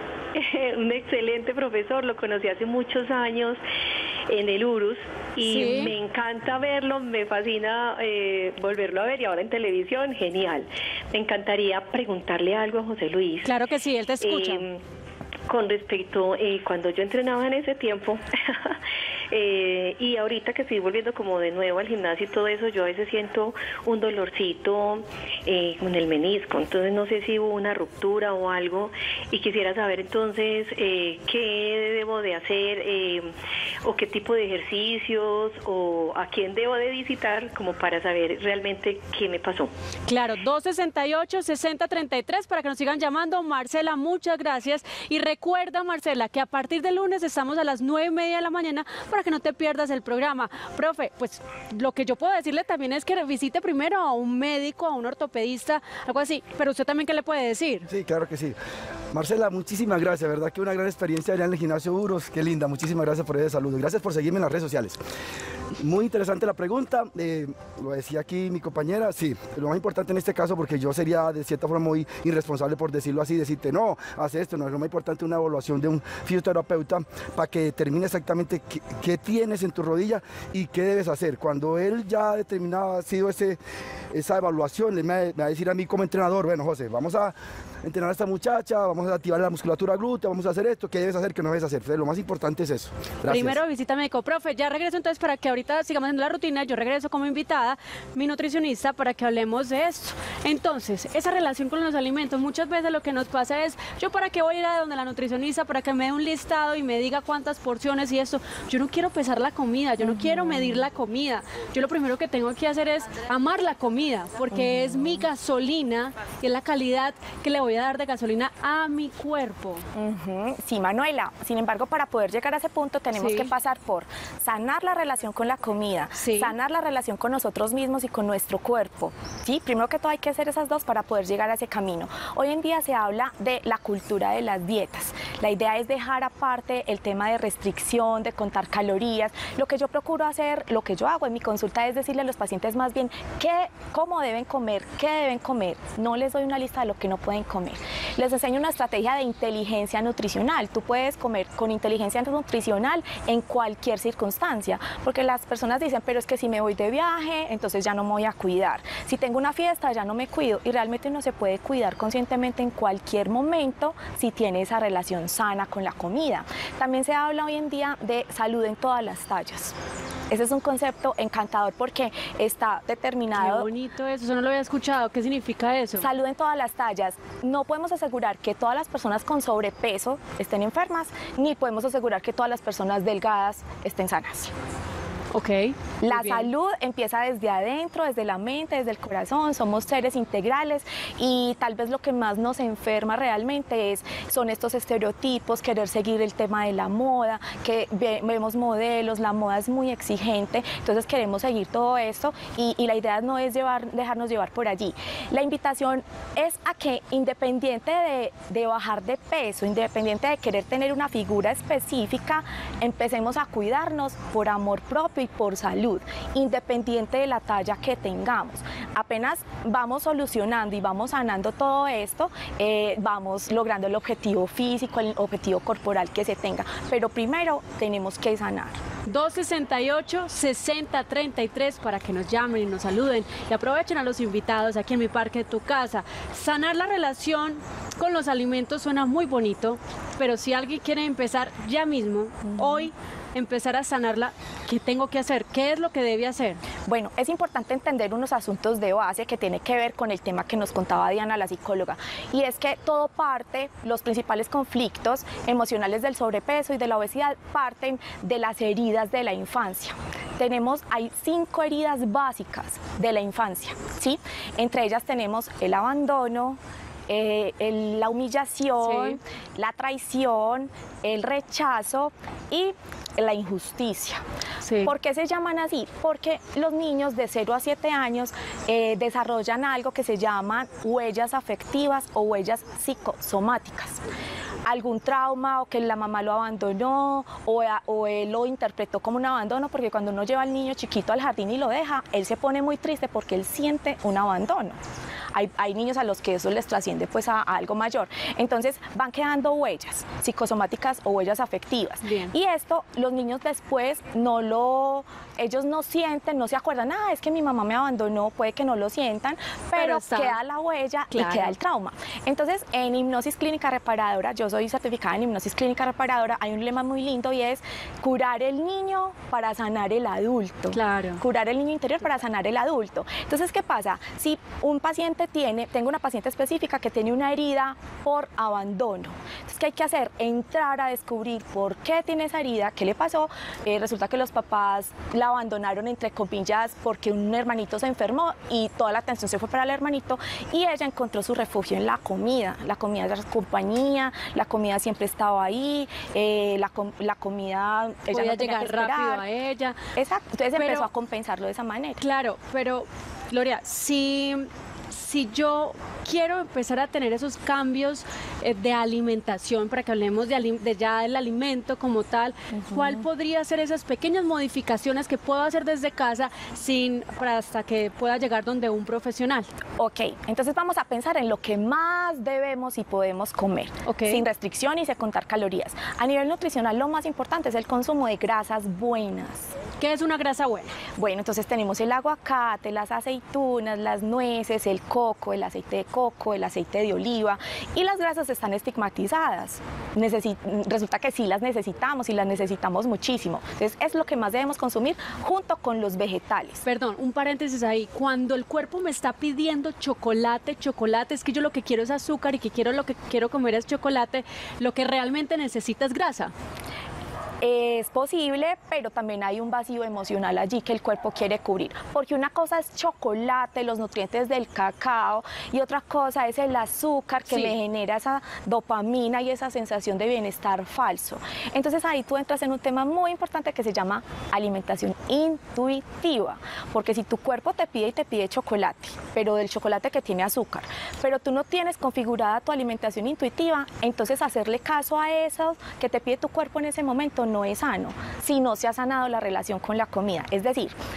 un excelente profesor, lo conocí hace muchos años en el U R U S y sí. me encanta verlo, me fascina eh, volverlo a ver y ahora en televisión, genial. Me encantaría preguntarle algo a José Luis. Claro que sí, él te escucha. Eh, con respecto, eh, cuando yo entrenaba en ese tiempo, eh, y ahorita que estoy volviendo como de nuevo al gimnasio y todo eso, yo a veces siento un dolorcito eh, en el menisco, entonces no sé si hubo una ruptura o algo, y quisiera saber entonces eh, qué debo de hacer, eh, o qué tipo de ejercicios, o a quién debo de visitar, como para saber realmente qué me pasó. Claro, dos sesenta y ocho, sesenta treinta y tres para que nos sigan llamando. Marcela, muchas gracias. Y recuerda, Marcela, que a partir del lunes estamos a las nueve y media de la mañana para que no te pierdas el programa. Profe, pues lo que yo puedo decirle también es que visite primero a un médico, a un ortopedista, algo así. Pero usted también, ¿qué le puede decir? Sí, claro que sí. Marcela, muchísimas gracias, ¿verdad? Que una gran experiencia allá en el gimnasio U R U S. Qué linda, muchísimas gracias por ese saludo. Gracias por seguirme en las redes sociales. Muy interesante la pregunta, eh, lo decía aquí mi compañera, sí, lo más importante en este caso, porque yo sería de cierta forma muy irresponsable por decirlo así, decirte no, haz esto, no, es lo más importante una evaluación de un fisioterapeuta para que determine exactamente qué, qué tienes en tu rodilla y qué debes hacer. Cuando él ya ha determinado, ha sido ese, esa evaluación, él me, me va a decir a mí como entrenador, bueno, José, vamos a entrenar a esta muchacha, vamos a activar la musculatura glútea, vamos a hacer esto, qué debes hacer, qué no debes hacer. Entonces, lo más importante es eso. Gracias. Primero visita médico. Profe, ya regreso entonces para que ahorita sigamos haciendo la rutina, yo regreso como invitada, mi nutricionista, para que hablemos de esto. Entonces, esa relación con los alimentos, muchas veces lo que nos pasa es, yo para qué voy a ir a donde la nutricionista, para que me dé un listado y me diga cuántas porciones y esto, yo no quiero pesar la comida, yo no uh-huh. quiero medir la comida, yo lo primero que tengo que hacer es amar la comida, porque uh-huh. es mi gasolina y es la calidad que le voy a dar de gasolina a mi cuerpo. Uh-huh. Sí, Manuela, sin embargo, para poder llegar a ese punto tenemos sí. que pasar por sanar la relación con la comida, sí. sanar la relación con nosotros mismos y con nuestro cuerpo. ¿Sí? Primero que todo hay que hacer esas dos para poder llegar a ese camino. Hoy en día se habla de la cultura de las dietas. La idea es dejar aparte el tema de restricción, de contar calorías. Lo que yo procuro hacer, lo que yo hago en mi consulta es decirle a los pacientes más bien qué, cómo deben comer, qué deben comer. No les doy una lista de lo que no pueden comer. Les enseño una estrategia de inteligencia nutricional. Tú puedes comer con inteligencia nutricional en cualquier circunstancia, porque la las personas dicen, pero es que si me voy de viaje, entonces ya no me voy a cuidar. Si tengo una fiesta, ya no me cuido. Y realmente uno se puede cuidar conscientemente en cualquier momento si tiene esa relación sana con la comida. También se habla hoy en día de salud en todas las tallas. Ese es un concepto encantador porque está determinado. Qué bonito eso, eso no lo había escuchado. ¿Qué significa eso? Salud en todas las tallas. No podemos asegurar que todas las personas con sobrepeso estén enfermas, ni podemos asegurar que todas las personas delgadas estén sanas. Ok. La salud empieza desde adentro, desde la mente, desde el corazón. Somos seres integrales y tal vez lo que más nos enferma realmente es, son estos estereotipos, querer seguir el tema de la moda, que ve, vemos modelos, la moda es muy exigente, entonces queremos seguir todo esto y, y la idea no es llevar, dejarnos llevar por allí. La invitación es a que independiente de, de bajar de peso, independiente de querer tener una figura específica, empecemos a cuidarnos por amor propio y por salud, independiente de la talla que tengamos. Apenas vamos solucionando y vamos sanando todo esto, eh, vamos logrando el objetivo físico, el objetivo corporal que se tenga, pero primero tenemos que sanar. dos sesenta y ocho, sesenta treinta y tres para que nos llamen y nos saluden y aprovechen a los invitados aquí en Mi Parque Tu Casa. Sanar la relación con los alimentos suena muy bonito, pero si alguien quiere empezar ya mismo, uh-huh. hoy, empezar a sanarla, ¿qué tengo que hacer? ¿Qué es lo que debe hacer? Bueno, es importante entender unos asuntos de base que tiene que ver con el tema que nos contaba Diana, la psicóloga, y es que todo parte, los principales conflictos emocionales del sobrepeso y de la obesidad parten de las heridas de la infancia. Tenemos, hay cinco heridas básicas de la infancia, ¿sí? Entre ellas tenemos el abandono, Eh, el, la humillación, sí. la traición, el rechazo y la injusticia. Sí. ¿Por qué se llaman así? Porque los niños de cero a siete años eh, desarrollan algo que se llaman huellas afectivas o huellas psicosomáticas. Algún trauma o que la mamá lo abandonó o, o él lo interpretó como un abandono, porque cuando uno lleva al niño chiquito al jardín y lo deja, él se pone muy triste porque él siente un abandono. Hay, hay niños a los que eso les trasciende pues a, a algo mayor. Entonces van quedando huellas psicosomáticas o huellas afectivas. Bien. Y esto los niños después no lo, ellos no sienten, no se acuerdan, ah, es que mi mamá me abandonó, puede que no lo sientan, pero, pero queda la huella, claro, y queda el trauma. Entonces en hipnosis clínica reparadora, yo soy certificada en hipnosis clínica reparadora, hay un lema muy lindo y es curar el niño para sanar el adulto. Claro. Curar el niño interior para sanar el adulto. Entonces, ¿qué pasa? Si un paciente tiene, tengo una paciente específica que tiene una herida por abandono. Entonces, ¿qué hay que hacer? Entrar a descubrir por qué tiene esa herida, qué le pasó. Eh, resulta que los papás la abandonaron, entre comillas, porque un hermanito se enfermó y toda la atención se fue para el hermanito y ella encontró su refugio en la comida. La comida era su compañía, la comida siempre estaba ahí, eh, la, la comida... Ella podía no tenía llegar que esperar. rápido a ella. Exacto, entonces pero, empezó a compensarlo de esa manera. Claro, pero Gloria, si... Si yo quiero empezar a tener esos cambios eh, de alimentación, para que hablemos de, de ya del alimento como tal, uh-huh. ¿cuál podría ser esas pequeñas modificaciones que puedo hacer desde casa sin, para hasta que pueda llegar donde un profesional? Ok, entonces vamos a pensar en lo que más debemos y podemos comer, okay. sin restricción y sin contar calorías. A nivel nutricional lo más importante es el consumo de grasas buenas. ¿Qué es una grasa buena? Bueno, entonces tenemos el aguacate, las aceitunas, las nueces, el coco, el aceite de coco, el aceite de oliva, y las grasas están estigmatizadas. Necesi- resulta que sí las necesitamos y las necesitamos muchísimo. Entonces es lo que más debemos consumir junto con los vegetales. Perdón, un paréntesis ahí. Cuando el cuerpo me está pidiendo chocolate, chocolate, es que yo lo que quiero es azúcar y que quiero lo que quiero comer es chocolate, lo que realmente necesita es grasa. Es posible, pero también hay un vacío emocional allí que el cuerpo quiere cubrir, porque una cosa es chocolate, los nutrientes del cacao, y otra cosa es el azúcar que sí. me genera esa dopamina y esa sensación de bienestar falso. Entonces ahí tú entras en un tema muy importante que se llama alimentación intuitiva, porque si tu cuerpo te pide y te pide chocolate, pero del chocolate que tiene azúcar, pero tú no tienes configurada tu alimentación intuitiva, entonces hacerle caso a eso que te pide tu cuerpo en ese momento no es sano, si no se ha sanado la relación con la comida. Es decir,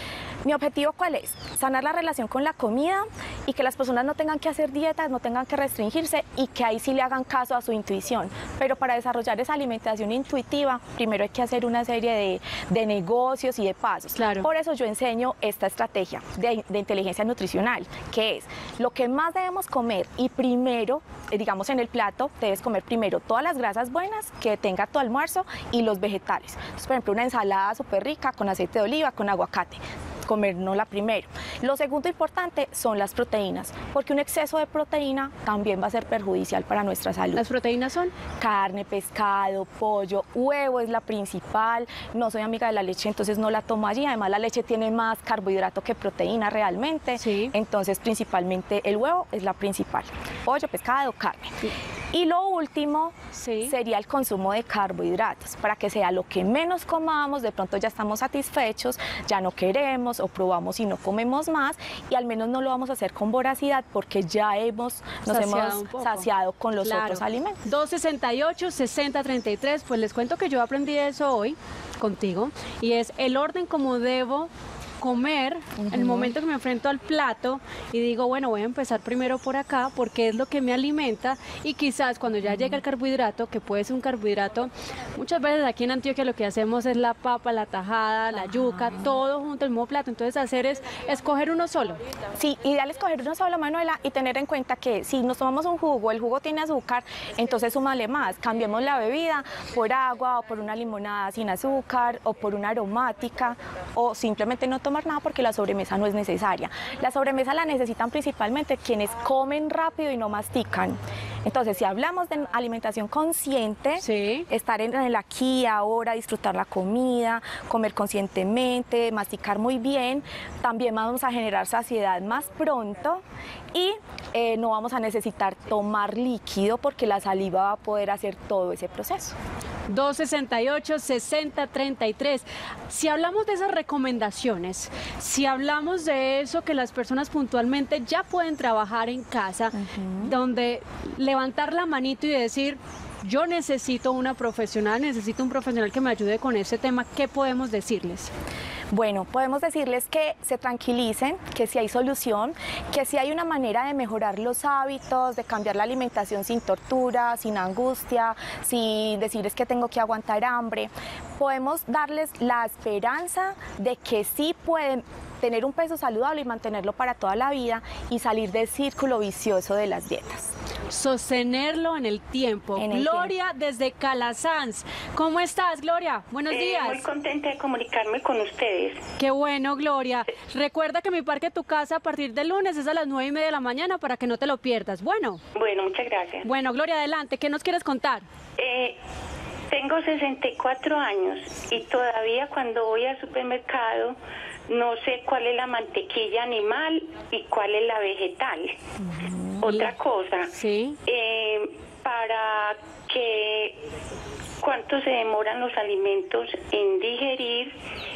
¿Mi objetivo cuál es? Sanar la relación con la comida y que las personas no tengan que hacer dietas, no tengan que restringirse y que ahí sí le hagan caso a su intuición. Pero para desarrollar esa alimentación intuitiva, primero hay que hacer una serie de, de negocios y de pasos. Claro. Por eso yo enseño esta estrategia de, de inteligencia nutricional, que es lo que más debemos comer y primero, digamos en el plato, debes comer primero todas las grasas buenas que tenga tu almuerzo y los vegetales. Entonces, por ejemplo, una ensalada súper rica con aceite de oliva, con aguacate. Comernos la primero. Lo segundo importante son las proteínas, porque un exceso de proteína también va a ser perjudicial para nuestra salud. ¿Las proteínas son? Carne, pescado, pollo, huevo es la principal. No soy amiga de la leche, entonces no la tomo allí. Además, la leche tiene más carbohidrato que proteína realmente. Sí. Entonces, principalmente el huevo es la principal. Pollo, pescado, carne. Sí. Y lo último sí. sería el consumo de carbohidratos, para que sea lo que menos comamos, de pronto ya estamos satisfechos, ya no queremos o probamos y no comemos más, y al menos no lo vamos a hacer con voracidad porque ya hemos, nos saciado hemos saciado con los claro. otros alimentos. dos sesenta y ocho, sesenta treinta y tres, pues les cuento que yo aprendí eso hoy contigo, y es el orden como debo comer, uh-huh. el momento que me enfrento al plato y digo, bueno, voy a empezar primero por acá porque es lo que me alimenta, y quizás cuando ya uh-huh. llega el carbohidrato, que puede ser un carbohidrato, muchas veces aquí en Antioquia lo que hacemos es la papa, la tajada, la uh-huh. yuca, todo junto al mismo plato, entonces hacer es escoger uno solo. Sí, ideal escoger uno solo, Manuela, y tener en cuenta que si nos tomamos un jugo, el jugo tiene azúcar, entonces súmale más, cambiemos la bebida por agua o por una limonada sin azúcar o por una aromática, o simplemente no tomar nada porque la sobremesa no es necesaria. La sobremesa la necesitan principalmente quienes comen rápido y no mastican. Entonces, si hablamos de alimentación consciente, sí. estar en el aquí y ahora, disfrutar la comida, comer conscientemente, masticar muy bien, también vamos a generar saciedad más pronto y eh, no vamos a necesitar tomar líquido porque la saliva va a poder hacer todo ese proceso. dos sesenta y ocho, sesenta treinta y tres. Si hablamos de esas recomendaciones, si hablamos de eso que las personas puntualmente ya pueden trabajar en casa, uh-huh. donde levantar la manito y decir, yo necesito una profesional, necesito un profesional que me ayude con ese tema, ¿qué podemos decirles? Bueno, podemos decirles que se tranquilicen, que si hay solución, que si hay una manera de mejorar los hábitos, de cambiar la alimentación sin tortura, sin angustia, sin decirles que tengo que aguantar hambre. Podemos darles la esperanza de que sí pueden tener un peso saludable y mantenerlo para toda la vida y salir del círculo vicioso de las dietas. Sostenerlo en el tiempo. En el Gloria tiempo. Desde Calasanz. ¿Cómo estás, Gloria? Buenos eh, días. Muy contenta de comunicarme con ustedes. Qué bueno, Gloria. Recuerda que mi Parque Tu Casa a partir del lunes es a las nueve y media de la mañana para que no te lo pierdas. Bueno. Bueno, muchas gracias. Bueno, Gloria, adelante. ¿Qué nos quieres contar? Eh, tengo sesenta y cuatro años y todavía cuando voy al supermercado no sé cuál es la mantequilla animal y cuál es la vegetal. Uh-huh. Otra cosa, ¿sí? eh, para que cuánto se demoran los alimentos en digerir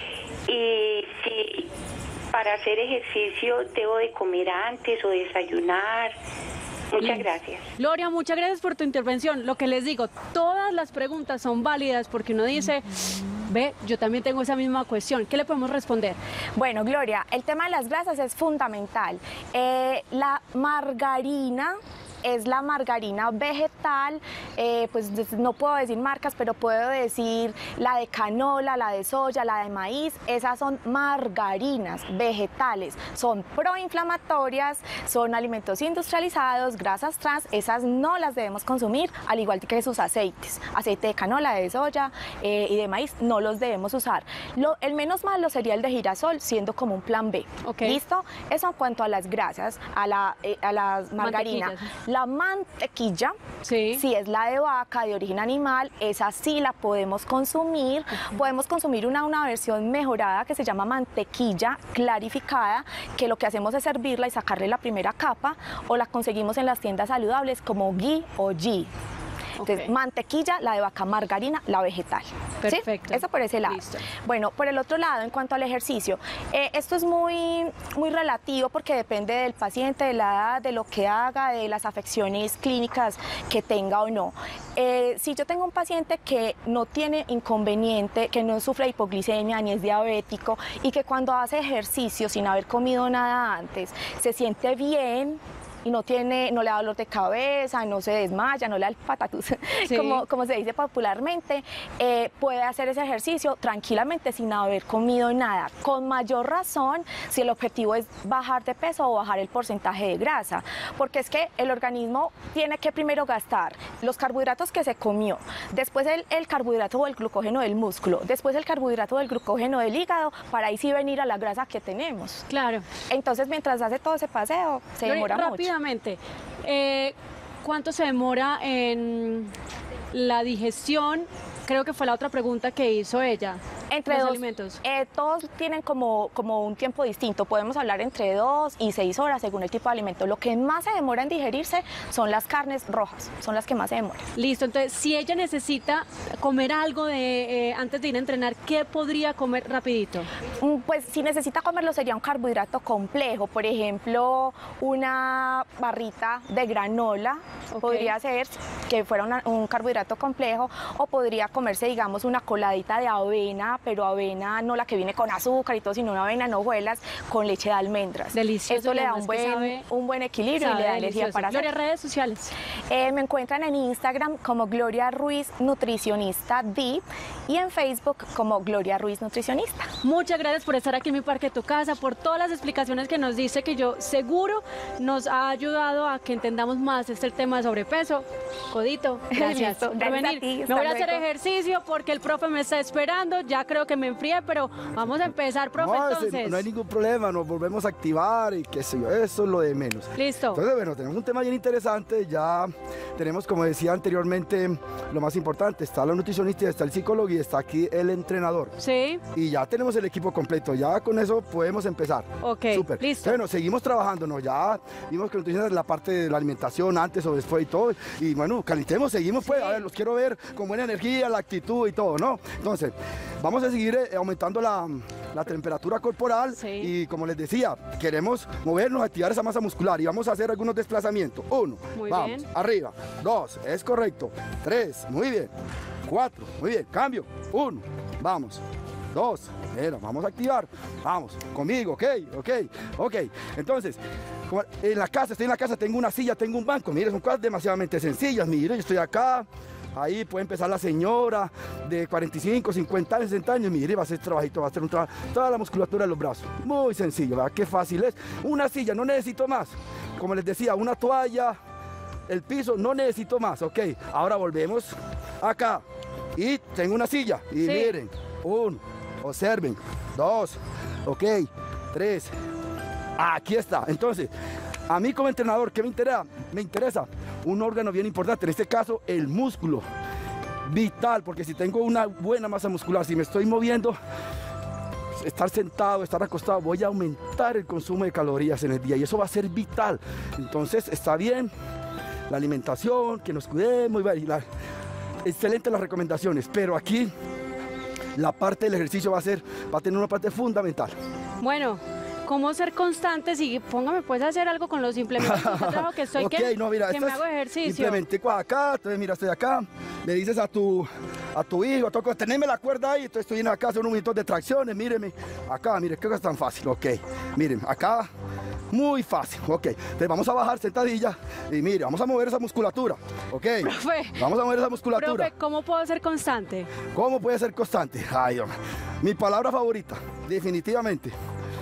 y si para hacer ejercicio debo de comer antes o desayunar. Muchas gracias. Gloria, muchas gracias por tu intervención. Lo que les digo, todas las preguntas son válidas porque uno dice, ve, yo también tengo esa misma cuestión. ¿Qué le podemos responder? Bueno, Gloria, el tema de las grasas es fundamental. Eh, la margarina es la margarina vegetal, eh, pues no puedo decir marcas, pero puedo decir la de canola, la de soya, la de maíz. Esas son margarinas vegetales, son proinflamatorias, son alimentos industrializados, grasas trans, esas no las debemos consumir, al igual que sus aceites, aceite de canola, de soya eh, y de maíz, no los debemos usar. Lo, el menos malo sería el de girasol, siendo como un plan B. Okay. ¿Listo? Eso en cuanto a las grasas, a la, eh, a las margarinas. La mantequilla, sí. si es la de vaca, de origen animal, esa sí la podemos consumir. Uh-huh. Podemos consumir una, una versión mejorada que se llama mantequilla clarificada, que lo que hacemos es servirla y sacarle la primera capa, o la conseguimos en las tiendas saludables como ghee o ghee. Entonces, Ok. mantequilla, la de vaca, margarina, la vegetal. Perfecto. ¿Sí? Eso por ese lado. Listo. Bueno, por el otro lado, en cuanto al ejercicio, eh, esto es muy, muy relativo porque depende del paciente, de la edad, de lo que haga, de las afecciones clínicas que tenga o no. Eh, si yo tengo un paciente que no tiene inconveniente, que no sufre de hipoglicemia ni es diabético y que cuando hace ejercicio sin haber comido nada antes se siente bien, y no tiene, no le da dolor de cabeza, no se desmaya, no le da el patatús, Sí. como, como se dice popularmente, eh, puede hacer ese ejercicio tranquilamente sin haber comido nada. Con mayor razón si el objetivo es bajar de peso o bajar el porcentaje de grasa, porque es que el organismo tiene que primero gastar los carbohidratos que se comió, después el, el carbohidrato o el glucógeno del músculo, después el carbohidrato o el glucógeno del hígado, para ahí sí venir a la grasa que tenemos. Claro. Entonces, mientras hace todo ese paseo, se Gloria, demora mucho. rápidamente, eh, ¿cuánto se demora en la digestión? Creo que fue la otra pregunta que hizo ella. Entre los dos, alimentos. eh, todos tienen como, como un tiempo distinto. Podemos hablar entre dos y seis horas según el tipo de alimento. Lo que más se demora en digerirse son las carnes rojas, son las que más se demoran. Listo, entonces si ella necesita comer algo de, eh, antes de ir a entrenar, ¿qué podría comer rapidito? Mm, Pues si necesita comerlo sería un carbohidrato complejo, por ejemplo, una barrita de granola, Ok. podría ser que fuera una- un carbohidrato complejo, o podría comerse, digamos, una coladita de avena, pero avena no la que viene con azúcar y todo, sino una avena en hojuelas con leche de almendras. Delicioso, Esto le da además un que buen, sabe- un buen equilibrio y Sabe le da energía delicioso. para hacer. Gloria, redes sociales. Eh, me encuentran en Instagram como Gloria Ruiz Nutricionista D y en Facebook como Gloria Ruiz Nutricionista. Muchas gracias por estar aquí en Mi Parque Tu Casa, por todas las explicaciones que nos dice, que yo seguro nos ha ayudado a que entendamos más este tema de sobrepeso. Codito, gracias Listo, por gracias a venir. ti, Me hasta voy a hacer luego. ejercicio porque el profe me está esperando. Ya creo que me enfrié, pero vamos a empezar, profe, No, ese- entonces. no hay ningún problema, nos volvemos a activar y qué sé yo, eso es lo de menos. Listo. Entonces, bueno, tenemos un tema bien interesante, ya tenemos, como decía anteriormente, lo más importante, está la nutricionista, está el psicólogo y está aquí el entrenador. Sí. Y ya tenemos el equipo completo, ya con eso podemos empezar. Ok, Súper. listo. Bueno, seguimos trabajando, ¿no? Ya vimos que la nutrición es la parte de la alimentación antes o después y todo. Y bueno, calentemos, seguimos, pues, a ver, los quiero ver con buena energía, la actitud y todo, ¿no? Entonces, vamos a seguir eh, aumentando la, la temperatura corporal y como les decía, queremos movernos, activar esa masa muscular y vamos a hacer algunos desplazamientos. Uno, Muy vamos, bien. arriba. Dos, es correcto. Tres, muy bien. Cuatro, muy bien. Cambio. Uno, vamos. Dos, mira, vamos a activar. Vamos, conmigo, ok, ok, ok. Entonces, como en la casa, estoy en la casa, tengo una silla, tengo un banco. Mire, son cosas demasiadamente sencillas. Mire, yo estoy acá. Ahí puede empezar la señora de cuarenta y cinco, cincuenta años, sesenta años. Mire, va a hacer trabajito, va a hacer un trabajo. Toda la musculatura de los brazos. Muy sencillo, ¿verdad? Qué fácil es. Una silla, no necesito más. Como les decía, una toalla, el piso, no necesito más. Ok, ahora volvemos acá. Y tengo una silla. Y Sí. miren, uno, observen, dos, ok, tres. Aquí está. Entonces, a mí como entrenador, ¿qué me interesa? Me interesa un órgano bien importante, en este caso el músculo, vital, porque si tengo una buena masa muscular, si me estoy moviendo, estar sentado, estar acostado, voy a aumentar el consumo de calorías en el día y eso va a ser vital. Entonces, está bien la alimentación, que nos cuidemos, y la, excelente las recomendaciones, pero aquí la parte del ejercicio va a ser, va a tener una parte fundamental. Bueno, ¿cómo ser constantes? Y póngame pues a hacer algo con los implementos de trabajo que estoy, Ok, que, no, mira, que esto me es hago ejercicio. Implementé acá, entonces mira, estoy acá, le dices a tu, a tu hijo, a tu cosa, teneme la cuerda ahí, entonces estoy en acá, haciendo unos minutos de tracciones, míreme, acá, mire, qué cosa tan fácil, ok, miren, acá, muy fácil, ok, entonces vamos a bajar sentadilla y mire, vamos a mover esa musculatura, ok, Profe, vamos a mover esa musculatura. profe, ¿cómo puedo ser constante? ¿Cómo puede ser constante? Ay, Dios mío. Mi palabra favorita, definitivamente,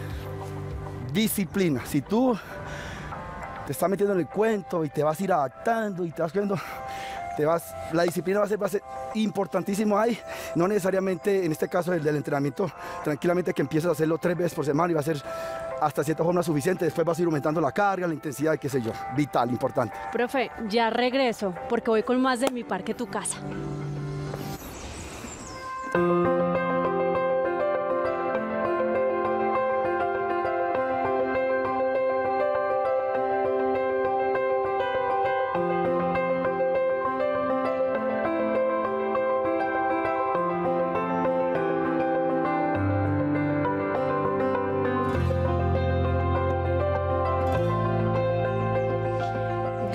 disciplina. Si tú te estás metiendo en el cuento y te vas a ir adaptando y te vas viendo, te vas, la disciplina va a ser, va a ser importantísimo ahí, no necesariamente en este caso el del entrenamiento, tranquilamente que empieces a hacerlo tres veces por semana y va a ser hasta cierta forma suficiente, después vas a ir aumentando la carga, la intensidad, qué sé yo, vital, importante. Profe, ya regreso porque voy con más de Mi Parque Tu Casa.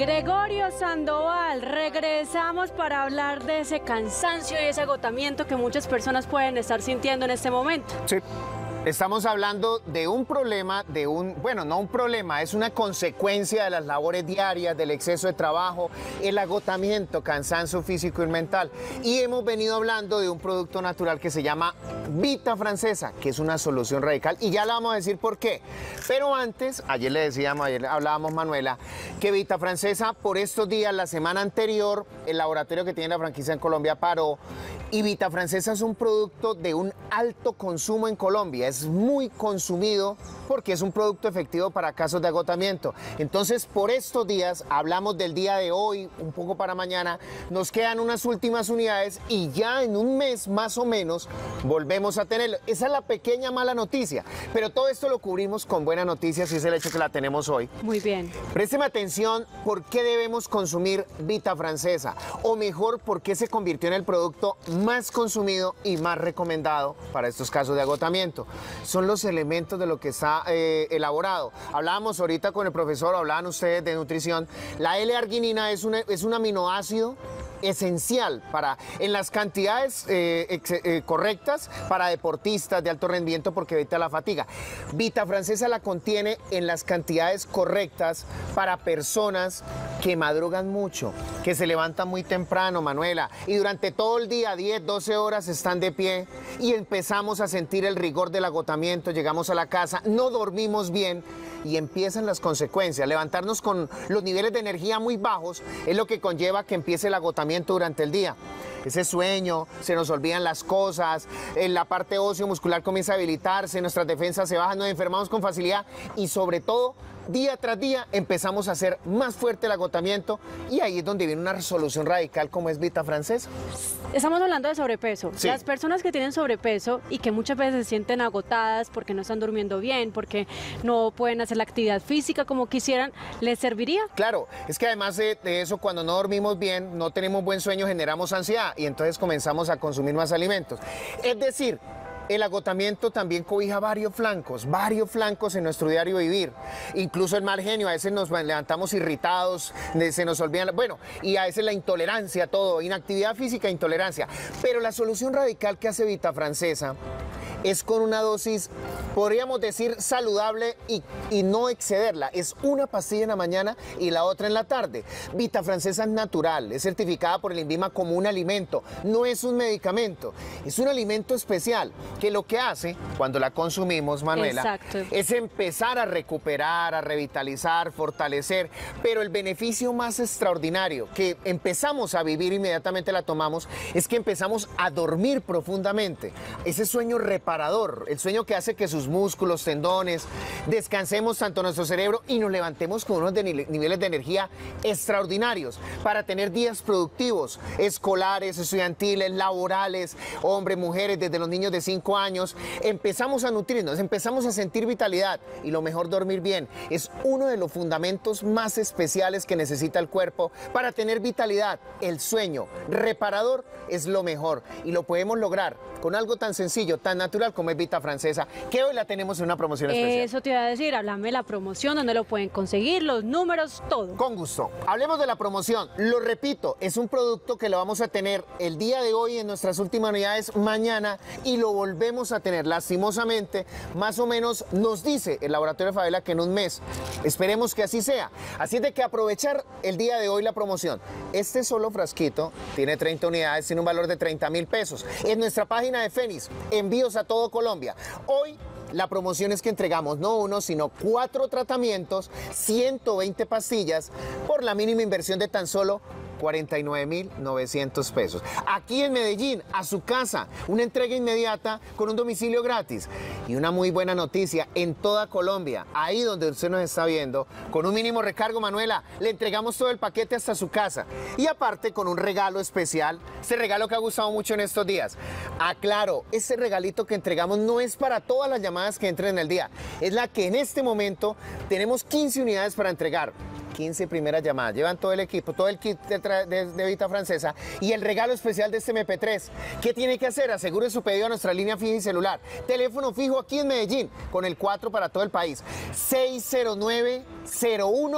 Gregorio Sandoval, regresamos para hablar de ese cansancio y ese agotamiento que muchas personas pueden estar sintiendo en este momento. Sí. Estamos hablando de un problema, de un, bueno, no un problema, es una consecuencia de las labores diarias, del exceso de trabajo, el agotamiento, cansancio físico y mental. Y hemos venido hablando de un producto natural que se llama Vita Francesa, que es una solución radical, y ya le vamos a decir por qué. Pero antes, ayer le decíamos, ayer hablábamos, Manuela, que Vita Francesa por estos días, la semana anterior, el laboratorio que tiene la franquicia en Colombia paró, y Vita Francesa es un producto de un alto consumo en Colombia. Es muy consumido porque es un producto efectivo para casos de agotamiento. Entonces, por estos días, hablamos del día de hoy, un poco para mañana, nos quedan unas últimas unidades y ya en un mes más o menos volvemos a tenerlo. Esa es la pequeña mala noticia, pero todo esto lo cubrimos con buena noticia, si es el hecho que la tenemos hoy. Muy bien. Présteme atención por qué debemos consumir Vita Francesa, o mejor, por qué se convirtió en el producto más consumido y más recomendado para estos casos de agotamiento. Son los elementos de lo que está eh, elaborado. Hablábamos ahorita con el profesor, hablaban ustedes de nutrición. La L-arginina es, una, es un aminoácido esencial para, en las cantidades eh, ex, eh, correctas para deportistas de alto rendimiento porque evita la fatiga. Vita Francesa la contiene en las cantidades correctas para personas que madrugan mucho, que se levantan muy temprano, Manuela, y durante todo el día, diez, doce horas, están de pie y empezamos a sentir el rigor del agotamiento, llegamos a la casa, no dormimos bien y empiezan las consecuencias. Levantarnos con los niveles de energía muy bajos es lo que conlleva que empiece el agotamiento durante el día. Ese sueño, se nos olvidan las cosas, en la parte óseo muscular comienza a debilitarse, nuestras defensas se bajan, nos enfermamos con facilidad y sobre todo, día tras día empezamos a hacer más fuerte el agotamiento y ahí es donde viene una resolución radical como es Vita Francesa. Estamos hablando de sobrepeso. Sí. Las personas que tienen sobrepeso y que muchas veces se sienten agotadas porque no están durmiendo bien, porque no pueden hacer la actividad física como quisieran, ¿les serviría? Claro, es que además de, de eso, cuando no dormimos bien, no tenemos buen sueño, generamos ansiedad y entonces comenzamos a consumir más alimentos. Es decir, el agotamiento también cobija varios flancos, varios flancos en nuestro diario vivir. Incluso el mal genio, a veces nos levantamos irritados, se nos olvidan, bueno, y a veces la intolerancia, todo, inactividad física, intolerancia. Pero la solución radical que hace Vita Francesa es con una dosis, podríamos decir, saludable y, y no excederla. Es una pastilla en la mañana y la otra en la tarde. Vita Francesa es natural, es certificada por el INVIMA como un alimento, no es un medicamento, es un alimento especial que lo que hace cuando la consumimos, Manuela, Exacto. es empezar a recuperar, a revitalizar, fortalecer, pero el beneficio más extraordinario que empezamos a vivir inmediatamente la tomamos es que empezamos a dormir profundamente. Ese sueño reparador, el sueño que hace que sus músculos, tendones, descansemos tanto nuestro cerebro y nos levantemos con unos de niveles de energía extraordinarios para tener días productivos, escolares, estudiantiles, laborales, hombres, mujeres, desde los niños de cinco años. Empezamos a nutrirnos, empezamos a sentir vitalidad y lo mejor, dormir bien. Es uno de los fundamentos más especiales que necesita el cuerpo para tener vitalidad. El sueño reparador es lo mejor y lo podemos lograr con algo tan sencillo, tan natural como es Vita Francesa, que hoy la tenemos en una promoción especial. Eso te iba a decir, háblame de la promoción, dónde lo pueden conseguir, los números, todo. Con gusto. Hablemos de la promoción. Lo repito, es un producto que lo vamos a tener el día de hoy en nuestras últimas unidades, mañana, y lo volvemos a tener. Lastimosamente, más o menos nos dice el laboratorio Favela que en un mes. Esperemos que así sea. Así es de que aprovechar el día de hoy la promoción. Este solo frasquito tiene treinta unidades, tiene un valor de treinta mil pesos. En nuestra página de Fénix, envíos a todo Colombia. Hoy la promoción es que entregamos no uno, sino cuatro tratamientos, ciento veinte pastillas, por la mínima inversión de tan solo cuarenta y nueve mil novecientos pesos. Aquí en Medellín, a su casa, una entrega inmediata con un domicilio gratis. Y una muy buena noticia, en toda Colombia, ahí donde usted nos está viendo, con un mínimo recargo, Manuela, le entregamos todo el paquete hasta su casa. Y aparte con un regalo especial, ese regalo que ha gustado mucho en estos días. Aclaro, ese regalito que entregamos no es para todas las llamadas que entren en el día, es la que en este momento tenemos quince unidades para entregar. quince primeras llamadas, llevan todo el equipo, todo el kit de, de, de Vita Francesa y el regalo especial de este eme pe tres. ¿Qué tiene que hacer? Asegure su pedido a nuestra línea fija y celular. Teléfono fijo aquí en Medellín, con el cuatro para todo el país. seis cero nueve, cero uno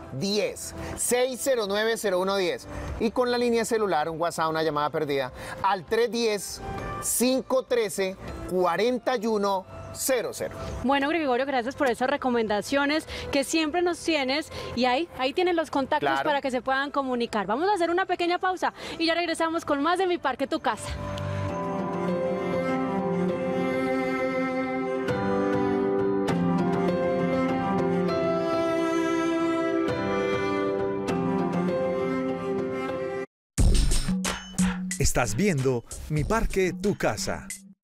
diez, seis cero nueve, cero uno diez. Y con la línea celular, un WhatsApp, una llamada perdida, al tres uno cero, cinco uno tres, cuatro uno cero cero. Bueno, Gregorio, gracias por esas recomendaciones que siempre nos tienes y ahí, ahí tienen los contactos claro. para que se puedan comunicar. Vamos a hacer una pequeña pausa y ya regresamos con más de Mi Parque Tu Casa. Estás viendo Mi Parque Tu Casa.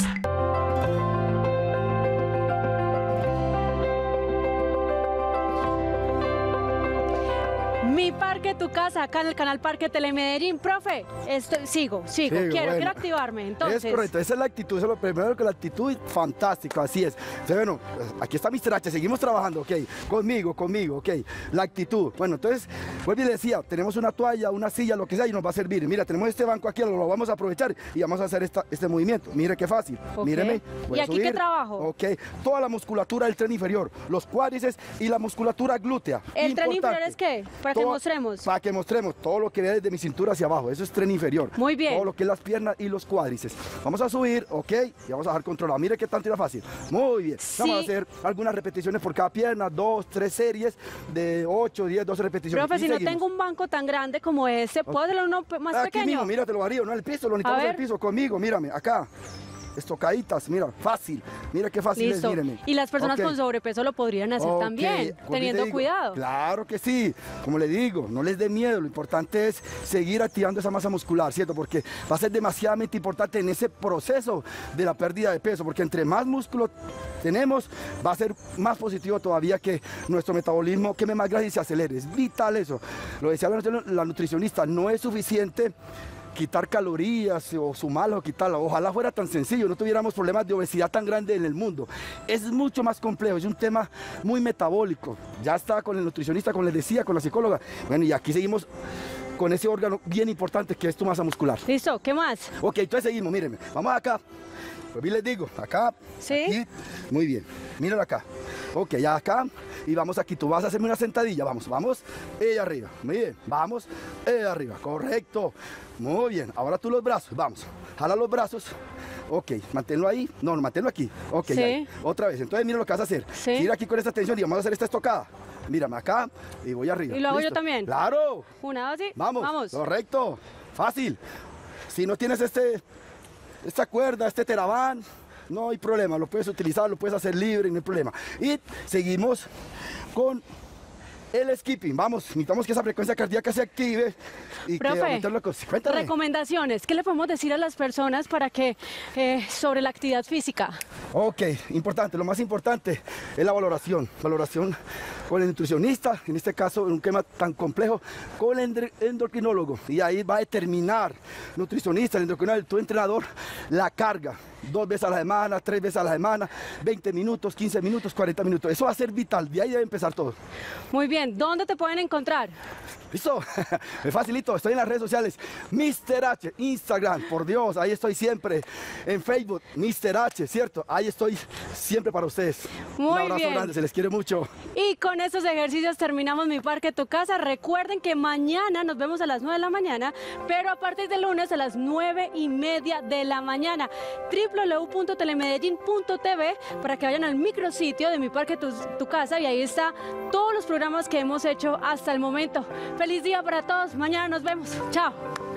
Mi Parque Tu Casa, acá en el canal Parque Telemedellín. Profe, estoy, sigo, sigo, sigo quiero, bueno, quiero activarme, entonces. Es correcto, esa es la actitud, eso es lo primero, que la actitud es fantástica, así es. Entonces, bueno, aquí está mister H, seguimos trabajando, ok, conmigo, conmigo, ok, la actitud. Bueno, entonces, vuelvo y le decía, tenemos una toalla, una silla, lo que sea, y nos va a servir. Mira, tenemos este banco aquí, lo vamos a aprovechar y vamos a hacer esta, este movimiento. Mire qué fácil, okay. Míreme. ¿Y aquí subir. Qué trabajo? Ok, toda la musculatura del tren inferior, los cuádriceps y la musculatura glútea. ¿El tren inferior es qué? Para todo, que mostremos. Para que mostremos todo lo que ve desde mi cintura hacia abajo, eso es tren inferior. Muy bien. Todo lo que es las piernas y los cuádriceps. Vamos a subir, ok, y vamos a dejar controlado. Mire qué tanto era fácil. Muy bien. Sí. Vamos a hacer algunas repeticiones por cada pierna, dos, tres series de ocho, diez, doce repeticiones. Profe, si seguimos. No tengo un banco tan grande como este, ¿puedo hacerlo uno más Aquí pequeño? Aquí mismo, mira, te lo haría, no en el piso, lo necesitamos en el piso, conmigo, mírame, acá. Estocaditas, mira, fácil, mira qué fácil Listo. es, míreme. Y las personas okay. con sobrepeso lo podrían hacer okay. también, teniendo digo, cuidado. Claro que sí, como le digo, no les dé miedo, lo importante es seguir activando esa masa muscular, ¿cierto? Porque va a ser demasiadamente importante en ese proceso de la pérdida de peso, porque entre más músculo tenemos, va a ser más positivo todavía que nuestro metabolismo queme más grasa y se acelere, es vital eso. Lo decía la nutricionista, no es suficiente quitar calorías o sumarlas o quitarlas. Ojalá fuera tan sencillo, no tuviéramos problemas de obesidad tan grandes en el mundo. Es mucho más complejo, es un tema muy metabólico. Ya estaba con el nutricionista, como les decía, con la psicóloga. Bueno, y aquí seguimos con ese órgano bien importante que es tu masa muscular. Listo, ¿qué más? Ok, entonces seguimos, mírenme. Vamos acá. Pues bien les digo, acá. Sí. Aquí. Muy bien. Míralo acá. Ok, ya acá. Y vamos aquí, tú vas a hacerme una sentadilla, vamos, vamos, ella arriba, muy bien, vamos, ella arriba, correcto, muy bien, ahora tú los brazos, vamos, jala los brazos, ok, manténlo ahí, no, no, manténlo aquí, ok, sí. Ahí. Otra vez, entonces mira lo que vas a hacer, sí. Gira aquí con esta tensión y vamos a hacer esta estocada, mírame acá y voy arriba. ¿Y lo hago ¿listo? yo también? Claro. Una, dos, sí, vamos, vamos, correcto, fácil, si no tienes este, esta cuerda, este terabán, no hay problema, lo puedes utilizar, lo puedes hacer libre, no hay problema. Y seguimos con el skipping. Vamos, necesitamos que esa frecuencia cardíaca se active y Profe, que aumentarlo. Cuéntame. Recomendaciones, ¿qué le podemos decir a las personas para que eh, sobre la actividad física? Ok, importante, lo más importante es la valoración, valoración con el nutricionista, en este caso en un tema tan complejo, con el endocrinólogo, y ahí va a determinar, nutricionista, el endocrinólogo, tu entrenador, la carga, dos veces a la semana, tres veces a la semana, veinte minutos, quince minutos, cuarenta minutos, eso va a ser vital, de ahí debe empezar todo. Muy bien, ¿dónde te pueden encontrar? ¿Listo? Me facilito, estoy en las redes sociales, mister H, Instagram, por Dios, ahí estoy siempre, en Facebook, mister H, ¿cierto? Ahí estoy siempre para ustedes. Muy Un abrazo bien. grande, se les quiere mucho. Y con estos ejercicios terminamos Mi Parque Tu Casa. Recuerden que mañana nos vemos a las nueve de la mañana, pero a partir del lunes a las nueve y media de la mañana. doble u doble u doble u punto telemedellín punto t v para que vayan al micrositio de Mi Parque tu, tu Casa y ahí está todos los programas que hemos hecho hasta el momento. Feliz día para todos. Mañana nos vemos. Chao.